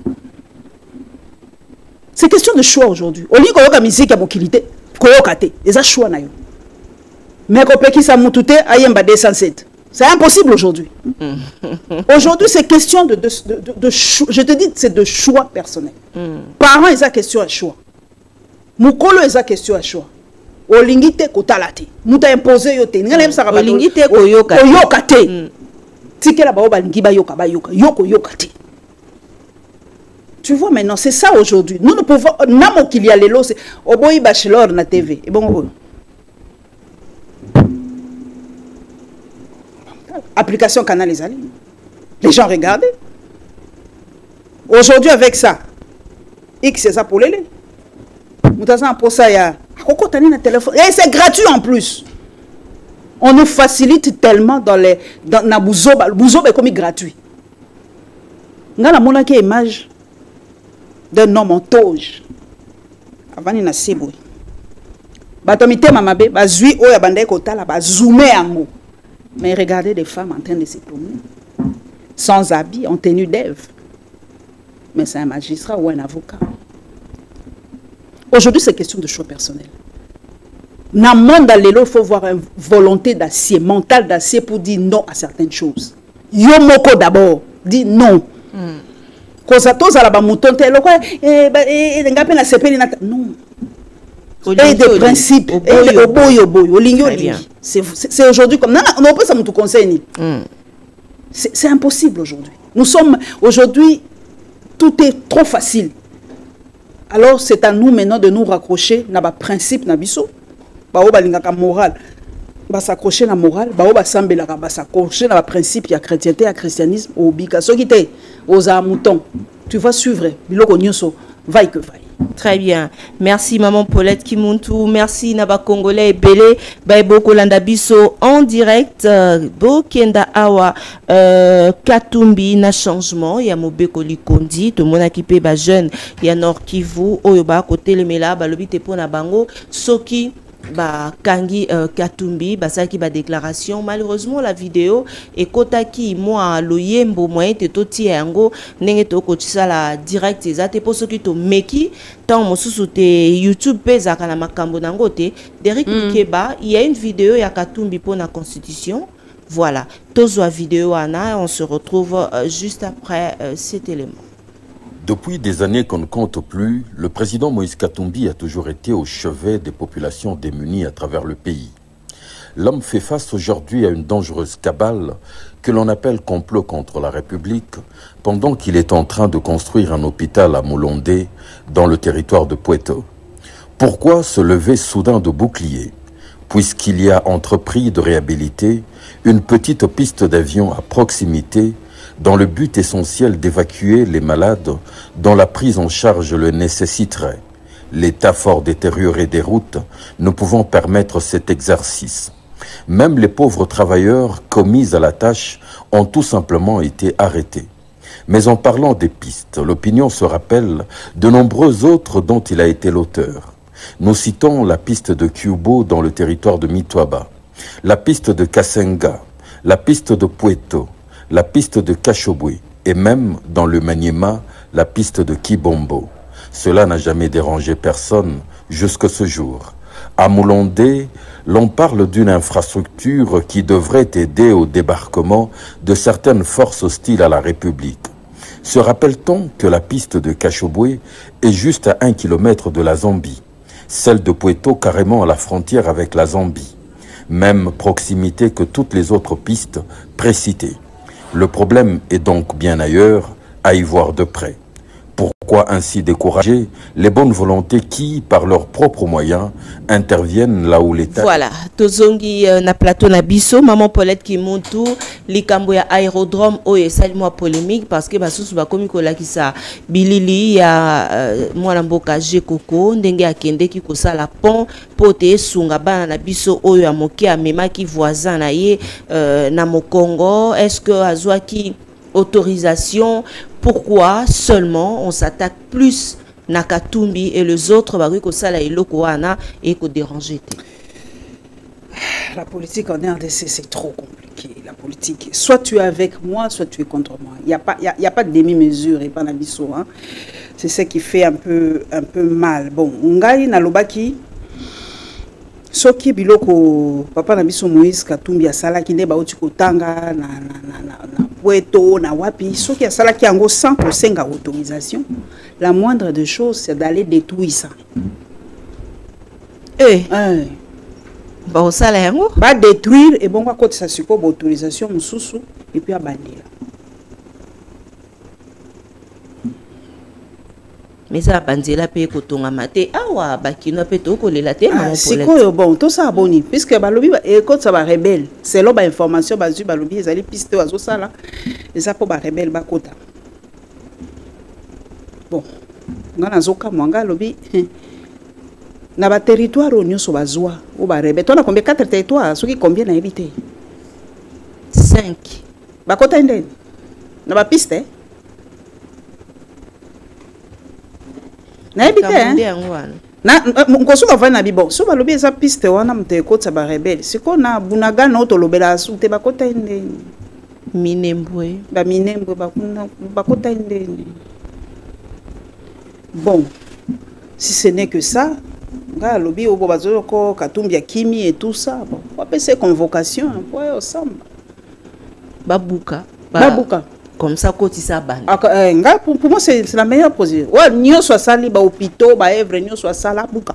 Speaker 1: C'est question de choix aujourd'hui. Au lieu que la musique a mokilité, koyokate, les a choix na yo. Mais qui ça moutouté ayemba 207. C'est impossible aujourd'hui. Aujourd'hui, c'est question de je te dis, c'est de choix personnel. Parents, ils ont question à choix. Moukolo, ils ont question à choix. Olingite kotalate. Mouta imposé yote.
Speaker 2: Olingite koyokate.
Speaker 1: Koyokate. Tike la baoba lingi ba yoka ba yoka. Yoko yokate. Tu vois maintenant, c'est ça aujourd'hui. Nous ne pouvons, namo qu'il y a les lots, c'est Oboy Bachelor na TV. Et bon, application Canal Les Alis. Les gens regardent. Aujourd'hui, avec ça, X, c'est ça pour les. Moutasan pour ça, il y a un téléphone. Et c'est gratuit en plus. On nous facilite tellement dans les. Dans la Bouzoba. Le Bouzoba est comme gratuit. On a la monarchie image d'un homme en toge. Avant, il y a Seboui. Batomite mamabe, bazui oya bandai kotala, bazoomer en mot. Mais regardez des femmes en train de se promener, sans habit, en tenue d'Ève. Mais c'est un magistrat ou un avocat. Aujourd'hui, c'est question de choix personnel. Dans le monde, il faut voir une volonté d'acier, mental d'acier pour dire non à certaines choses. Yomoko d'abord, dit non. Non. Et des principes. C'est aujourd'hui comme... Non, on peut ça me tout conseiller. C'est impossible aujourd'hui. Nous sommes... Aujourd'hui, tout est trop facile. Alors, c'est à nous maintenant de nous raccrocher à nos principes, à nos morale. S'accrocher à la morale, s'accrocher à la principe, il y a chrétienté, il y a christianisme, au bika. Ce qui était aux amoutons, tu vas suivre. Vaille que vaille.
Speaker 2: Très bien. Merci Maman Paulette Kimuntu. Merci Naba Congolais et Belé. Baiboko Landabiso en direct. Bokenda Awa Katumbi na changement. Ya Mobeko Likondi. Tout le monde qui paie jeune. Ya Nord Kivu. Oyoba côté le Mela. Balobi te pour na bango. Soki ba Kangi Katumbi basaki ba déclaration. Malheureusement la vidéo ekotaki moi loyembo moyen te toti yango ndenge to kotisa la direct ezate po soki to meki tant mosusu te YouTube peza kana makambo nango te Derrick Mikeba. Il y a une vidéo ya Katumbi pour la constitution. Voilà, tozwa vidéo ana, on se retrouve juste après cet élément.
Speaker 17: Depuis des années qu'on ne compte plus, le président Moïse Katumbi a toujours été au chevet des populations démunies à travers le pays. L'homme fait face aujourd'hui à une dangereuse cabale que l'on appelle complot contre la République, pendant qu'il est en train de construire un hôpital à Molondé, dans le territoire de Puerto. Pourquoi se lever soudain de bouclier? Puisqu'il y a entrepris de réhabiliter une petite piste d'avion à proximité dans le but essentiel d'évacuer les malades dont la prise en charge le nécessiterait, l'état fort détérioré des routes ne pouvant permettre cet exercice. Même les pauvres travailleurs commis à la tâche ont tout simplement été arrêtés. Mais en parlant des pistes, l'opinion se rappelle de nombreux autres dont il a été l'auteur. Nous citons la piste de Cubo dans le territoire de Mitoaba, la piste de Kasenga, la piste de Puerto, la piste de Kachobwe et même dans le Maniema, la piste de Kibombo. Cela n'a jamais dérangé personne jusqu'à ce jour. À Moulondé, l'on parle d'une infrastructure qui devrait aider au débarquement de certaines forces hostiles à la République. Se rappelle-t-on que la piste de Kachobwe est juste à 1 kilomètre de la Zambie, celle de Puerto carrément à la frontière avec la Zambie, même proximité que toutes les autres pistes précitées. Le problème est donc bien ailleurs, à y voir de près. Pourquoi ainsi décourager les bonnes volontés qui, par leurs propres moyens, interviennent là où l'État...
Speaker 2: Voilà, tozongi na plateau na biso, maman Paulette qui monte likambo ya aérodrome oye sali moi polémique parce que basusu bakomi kolakisa bilili ya mwana mboka Jekoko ndenge akende ki kosala pont pote sunga bana na biso oyo ya moke amemaki voisin na ye na Mokongo. Est-ce que azwaki autorisation? Pourquoi seulement on s'attaque plus na Katumbi et les autres bari ko sala eloko wana et ko déranger?
Speaker 1: La politique en RDC c'est trop compliqué. La politique, soit tu es avec moi, soit tu es contre moi. Il y a pas de demi-mesure et pas d'abisso. Hein. C'est ce qui fait un peu mal. Bon, ngai na lobaki soki biloko papa na biso Moïse Katumbi asala ki nde bauti kotanga na Puerto na wapi soki asala ki yango sans kosenga autorisation, la moindre des choses c'est d'aller détruire ça.
Speaker 2: Ba osala yango
Speaker 1: ba détruire et bon quoi ça siko autorisation mususu et puis abandela.
Speaker 2: Mais ça banzela pe kotonga mate awa bakino pe to kolela te maman Paulette.
Speaker 1: Siko bon to ça boni puisque balobi et quand ça va rebelle c'est là ba information bazu balobi ezali piste ozo sala eza po ba rebelle ba kota. Bon ngana zoka mwanga lobi na ba territoire o nyoso bazwa o ba rebelle to na combien 4 territoires soki combien na éviter
Speaker 2: 5
Speaker 1: ba kota ndeni na ba piste na ebite na nkoso ba vana bibo so ba lobi eza piste wana mte kota ba rebelle siko na bunaga no to lobela su te ba kota ndeni
Speaker 2: Minembwe
Speaker 1: ba kota ndeni. Bon si ce n'est que ça nga lobi obo bazoko Katumbi ya Kimi et tout ça bon on peut ces convocations ouais au samba
Speaker 2: babuka comme ça kotisa bande.
Speaker 1: Pour moi c'est la meilleure position. Ouais, nyo soit sali ba hôpitaux, ba œuvre nyo soit sala buka.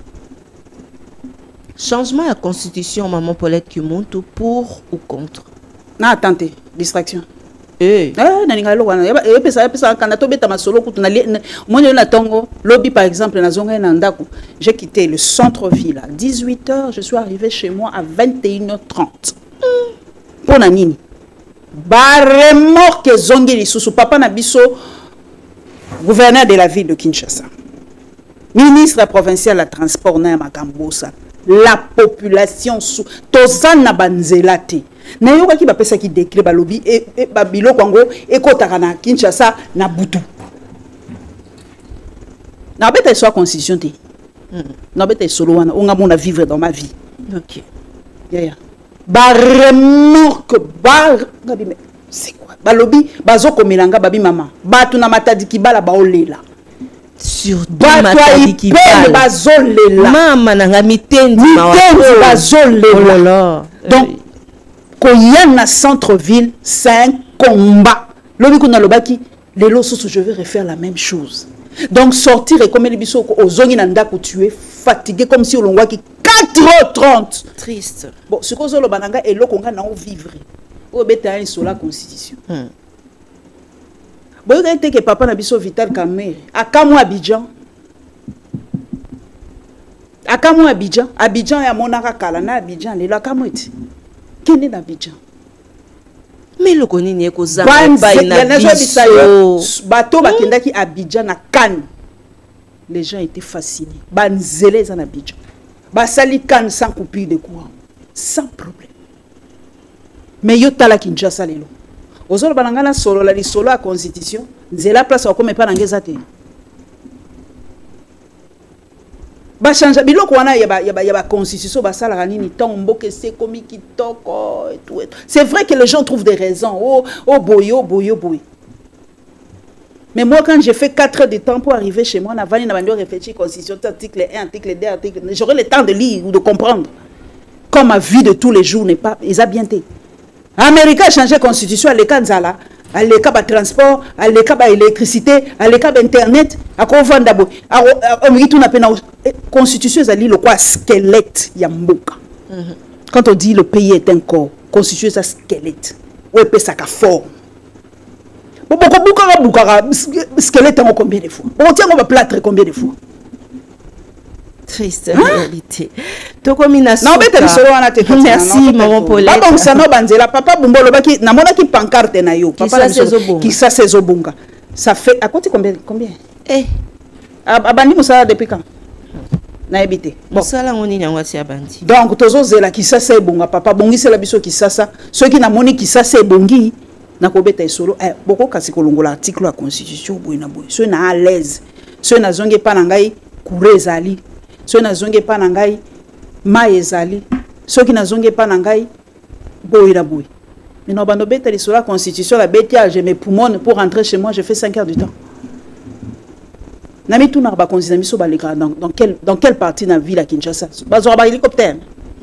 Speaker 2: Changement à constitution maman Paulette qui monte pour ou contre?
Speaker 1: Na attendez, distraction.
Speaker 2: Na
Speaker 1: ningalo wana. Pesa kana to beta masolo kutu na monyo na tongo, lobby par exemple na zonga na ndako. J'ai quitté le centre-ville à 18h, je suis arrivé chez moi à 21h30. Pour na nini? Baremorque zongi lisusu papa na biso gouverneur de la ville de Kinshasa, ministre provincial à transport na makambosa, la population sous tozana banzelate na yoka ki bapesa ki décret balobi et babilo kwango ekotaka na Kinshasa na butu na beta soit constitution te Non, mais t'es solo, on a mon à vivre dans ma vie.
Speaker 2: Ok.
Speaker 1: Ba remorque, c'est quoi? Ba lobby, ba zoko melanga babi mama. Ba tuna matadi kibala ba olela.
Speaker 2: Surtout
Speaker 1: matadi kibala ba zolela.
Speaker 2: Mama nanga mitendi
Speaker 1: ba zolela. Donc koyana centre-ville, c'est un combat. Lobby kuna lobaki, les losos je vais refaire la même chose. Donc sortir et comme les bisous aux zongi nanda que tu es fatigué comme si on l'a qui 4h30.
Speaker 2: Triste.
Speaker 1: Bon, ce que le bananga et l'eau na vivre. Au bétail sur la constitution. Bon, il que papa na biso Vital Kamerhe. À Kamou Abidjan. À Kamou Abidjan. Abidjan ya monaka kala na Abidjan le la Kamouti. Kene na Abidjan.
Speaker 2: Mais le konini eko zanga
Speaker 1: bateau bakendaki Abidjan na Cannes. Les gens étaient fascinés. Banzele za na Abidjan. Basali Cannes sans coupure de courant. Sans problème. Mais yo tala Kinshasa lelo. Ozolo banangana solo la solo à constitution, nzela place wa comme pas nangeza te. Ba changer biloko wana ya constitution ba sala nini tombo que c'est comme kitoko et tout. C'est vrai que les gens trouvent des raisons. Oh boyo. Mais moi quand j'ai fait 4 heures de temps pour arriver chez moi, avant na bando réfléchir constitution article 1, article 2, article, j'aurai le temps de lire ou de comprendre. Comme ma vie de tous les jours n'est pas ils a bien été. Américain a changé la constitution à l'école à l'école de transport, à l'école de l'électricité, à l'école d'internet, à quoi vendre d'abord. À la constitution, c'est le quoi squelette yamboka. Quand on dit le pays est un corps, constitution c'est un squelette. Ou peut ça forme. Squelette en combien de fois? On tient on va plâtre combien de fois?
Speaker 2: Triste réalité. Merci
Speaker 1: maman Paulette. Bon ça no banzela papa bumbolo baki na mona ki pancarte na yo papa qui ça c'est zobunga. Ça fait à côté combien abandi musala depuis quand? Na ebité.
Speaker 2: Bon ça la ngoni nyangwa si abandi.
Speaker 1: Donc tozo zela ki ça c'est bunga papa bongi c'est la biso ki ça ceux qui na moni ki ça c'est bongi na kobeta solo boko kasi kolongola article la constitution boina boy. Ceux na à l'aise. Ceux na zonge pa na ngai kurezali. Ceux qui n'ont pas nangai maezali, ceux qui n'ont pas nangai boira boui. Mais non, bando bête sur la constitution, la bête, j'ai mes poumons pour rentrer chez moi, je fais 5 heures du temps. Nami tout n'a pas considéré dans quelle partie de la ville à Kinshasa? Bazora hélicoptère.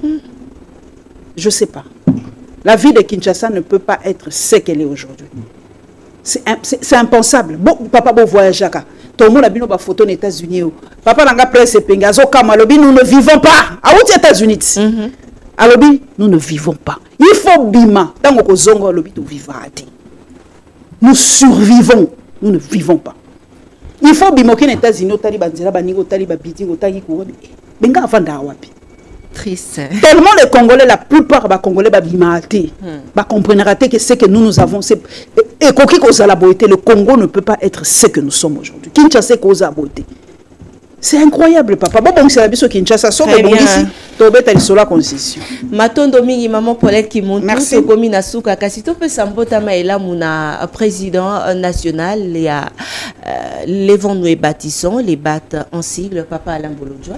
Speaker 1: Je sais pas. La vie de Kinshasa ne peut pas être ce qu'elle est aujourd'hui. C'est impensable. Bon, papa beau voyage à tout le monde a vu nos photos aux États-Unis. Papa n'a pas presse pengazo comme alobi nous ne vivons pas. À où aux États-Unis? Alobi nous ne vivons pas. Il faut bima tant que zongo alobi tu vivras. Nous survivons, nous ne vivons pas. Il faut bima aux États-Unis au taliban zela baningo taliban biti au tali kurobi. Benga vanda wapi.
Speaker 2: Triste.
Speaker 1: Tellement les Congolais, la plupart des Congolais, comprendront que ce que nous avons, c'est et cause à la beauté. Le Congo ne peut pas être ce que nous sommes aujourd'hui. Kinshasa cause à la beauté. C'est incroyable, papa. Bon, c'est la biso Kinshasa. Sauf que bon ici, Tobet a sur la constitution.
Speaker 2: Matondo mingi maman Paulette qui monte.
Speaker 1: Merci.
Speaker 2: Comme na suka kasi to pe sambota maela muna président national il y a les vents et bâtissons les battent en sigle papa Alain Bolodjoa.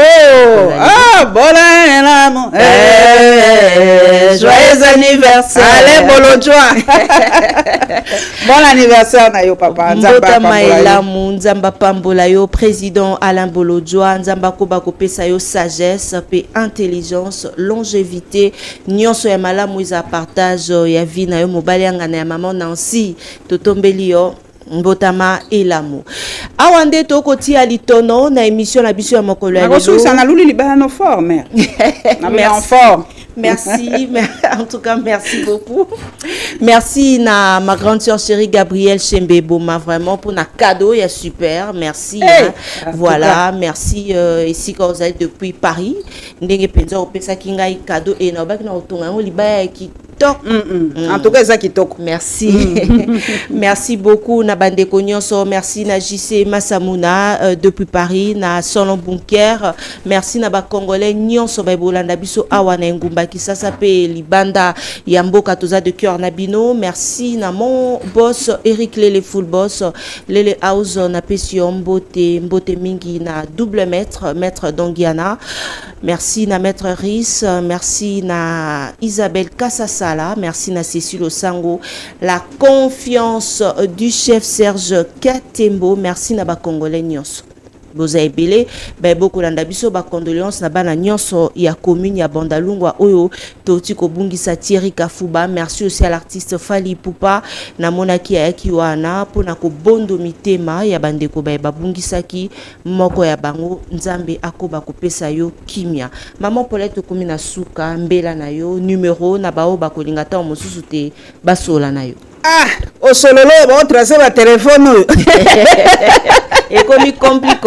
Speaker 1: Joyeux anniversaire Alain Bolodjoa. Bon anniversaire na yo papa.
Speaker 2: Mbota maela munzamba pambola yo président Alain Bolodjoa nzamba ko bakopesa yo sagesse pe intelligence longévité nyonso ya malamu iza partage ya vie na yo mobali ngana ya maman Nancy totombeli yo mbotama elamu awande tokoti ya litono na émission na biso ya mokolo ya lelo
Speaker 1: ça na luli libana no fort mère na mais en fort.
Speaker 2: Merci, en tout cas, merci beaucoup. Merci à ma grande sœur chérie Gabrielle Chembeboma, vraiment pour un cadeau, il est super. Merci.
Speaker 1: Hey,
Speaker 2: voilà, merci ici quand vous êtes depuis Paris. Ndenge penza opesa kinga cadeau et na ba na otonga liba ki kitoko.
Speaker 1: En tout cas, ça kitoko.
Speaker 2: Merci. Merci beaucoup na bande Nyonso, merci na JC Massamuna depuis Paris, na Solon Bunker. Merci na ba Congolais Nyonso ba bolanda biso awa na ngumba kisasa pe libanda ya mboka toza de cœur na bino. Merci na mon boss Eric Lele full boss Lele House na Pession mbote mingi na double maître Dongiana. Merci na maître Riss, merci na Isabelle Kassasala, merci na Cécile Osango, la confiance du chef Serge Katembo, merci na ba Congolais nyonso. Boza ebele ba boko landa biso ba condoléances na bana nyonso ya commune ya Bandalungwa oyo toti ko bungisa Thierry Kafuba. Merci aussi à l'artiste Fali Poupa na monaki ya kiwana pona ko bondo mitema ya bandeko ba babungisaki moko ya bango nzambe akoba kopesa yo kimia. Maman Paulette komi na suka mbela na yo numéro na bao ba kolinga ta mosusu te basola na yo.
Speaker 1: Ah, au sololo bon tracer ma téléphone.
Speaker 2: Et comme compliqué.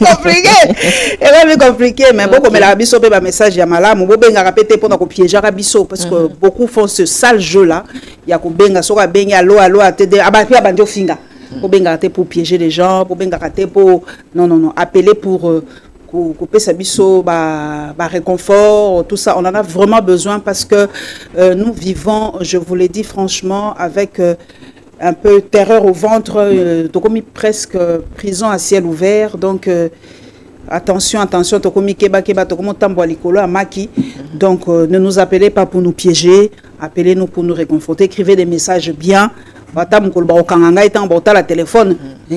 Speaker 1: Mais beaucoup mais la biso ba message ya malamu bo benga répéter pour na ko piéger biso parce que beaucoup font ce sale jeu là. Ya ko benga so ka benga allo atede abapi abanjo finga. Ko benga rater pour piéger les gens, pour benga rater pour non appeler pour couper sa biso réconfort, tout ça on en a vraiment besoin parce que nous vivons, je vous l'ai dit franchement, avec un peu terreur au ventre, tokomi presque prison à ciel ouvert, donc attention, tokomi keba tokomo tambo likolo amaki, donc ne nous appelez pas pour nous piéger, appelez-nous pour nous réconforter, écrivez des messages bien. La téléphone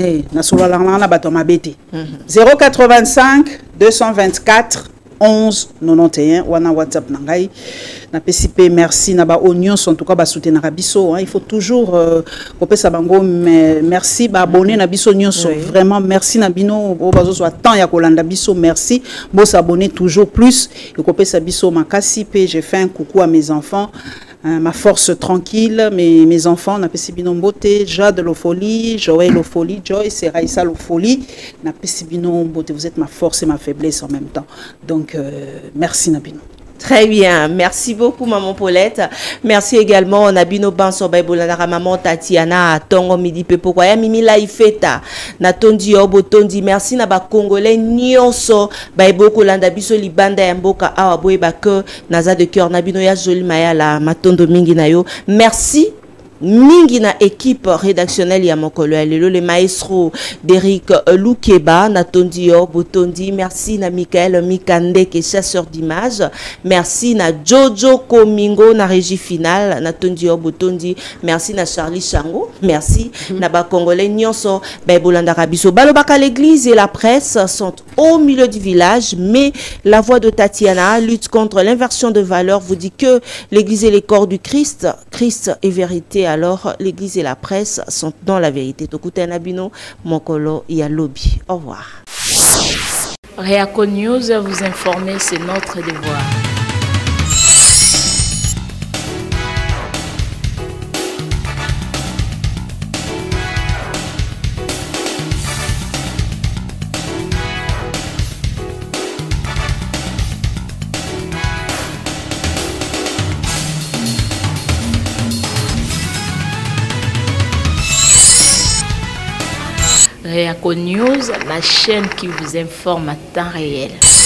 Speaker 1: 085 224 11 91 wana WhatsApp nangai na PCP. Merci na ba oignon en tout cas ba soutenir biso, il faut toujours kopesa bango merci ba abonner na biso nyonso, vraiment merci na bino o bazo so temps ya kolanda biso, merci bo s'abonner toujours plus et kopesa biso makasi pe. J'ai fait un coucou à mes enfants, ma force tranquille, mes enfants, na pesi bino mbote, Jade Lofoli, Joël Lofoli, Joyce et Raïssa Lofoli, na pesi bino mbote, vous êtes ma force et ma faiblesse en même temps. Donc merci Nabino.
Speaker 2: Très bien, merci beaucoup maman Paulette. Merci également Nabino Banso Baibolanara maman Tatiana Tongo Midi Pepo ya Mimi Laifeta na Tondi Obotondi. Merci na ba Congolais nyonso Baiboko landa biso libanda ya mboka awa boyeba que naza de cœur Nabino ya joli mayala matondo mingi na yo. Merci mingi na équipe rédactionnelle ya mokolo ya lelo, le maestro d'Eric Loukeba na Tondi Botondi. Merci na Michael Mikande qui est chasseur d'images. Merci na Jojo Komingo na régie finale na Tondi Botondi. Merci na Charlie Chango. Merci na ba Congolais nyonso Baibolanda Rabiso. Balobaka l'église et la presse sont au milieu du village, mais la voix de Tatiana lutte contre l'inversion de valeurs, vous dit que l'église est le corps du Christ. Christ est vérité. Alors, l'église et la presse sont dans la vérité. Tokuten Abino, Mokolo et Lobby. Au revoir.
Speaker 5: Réaco News, vous informer, c'est notre devoir. Réaco News, la chaîne qui vous informe à temps réel.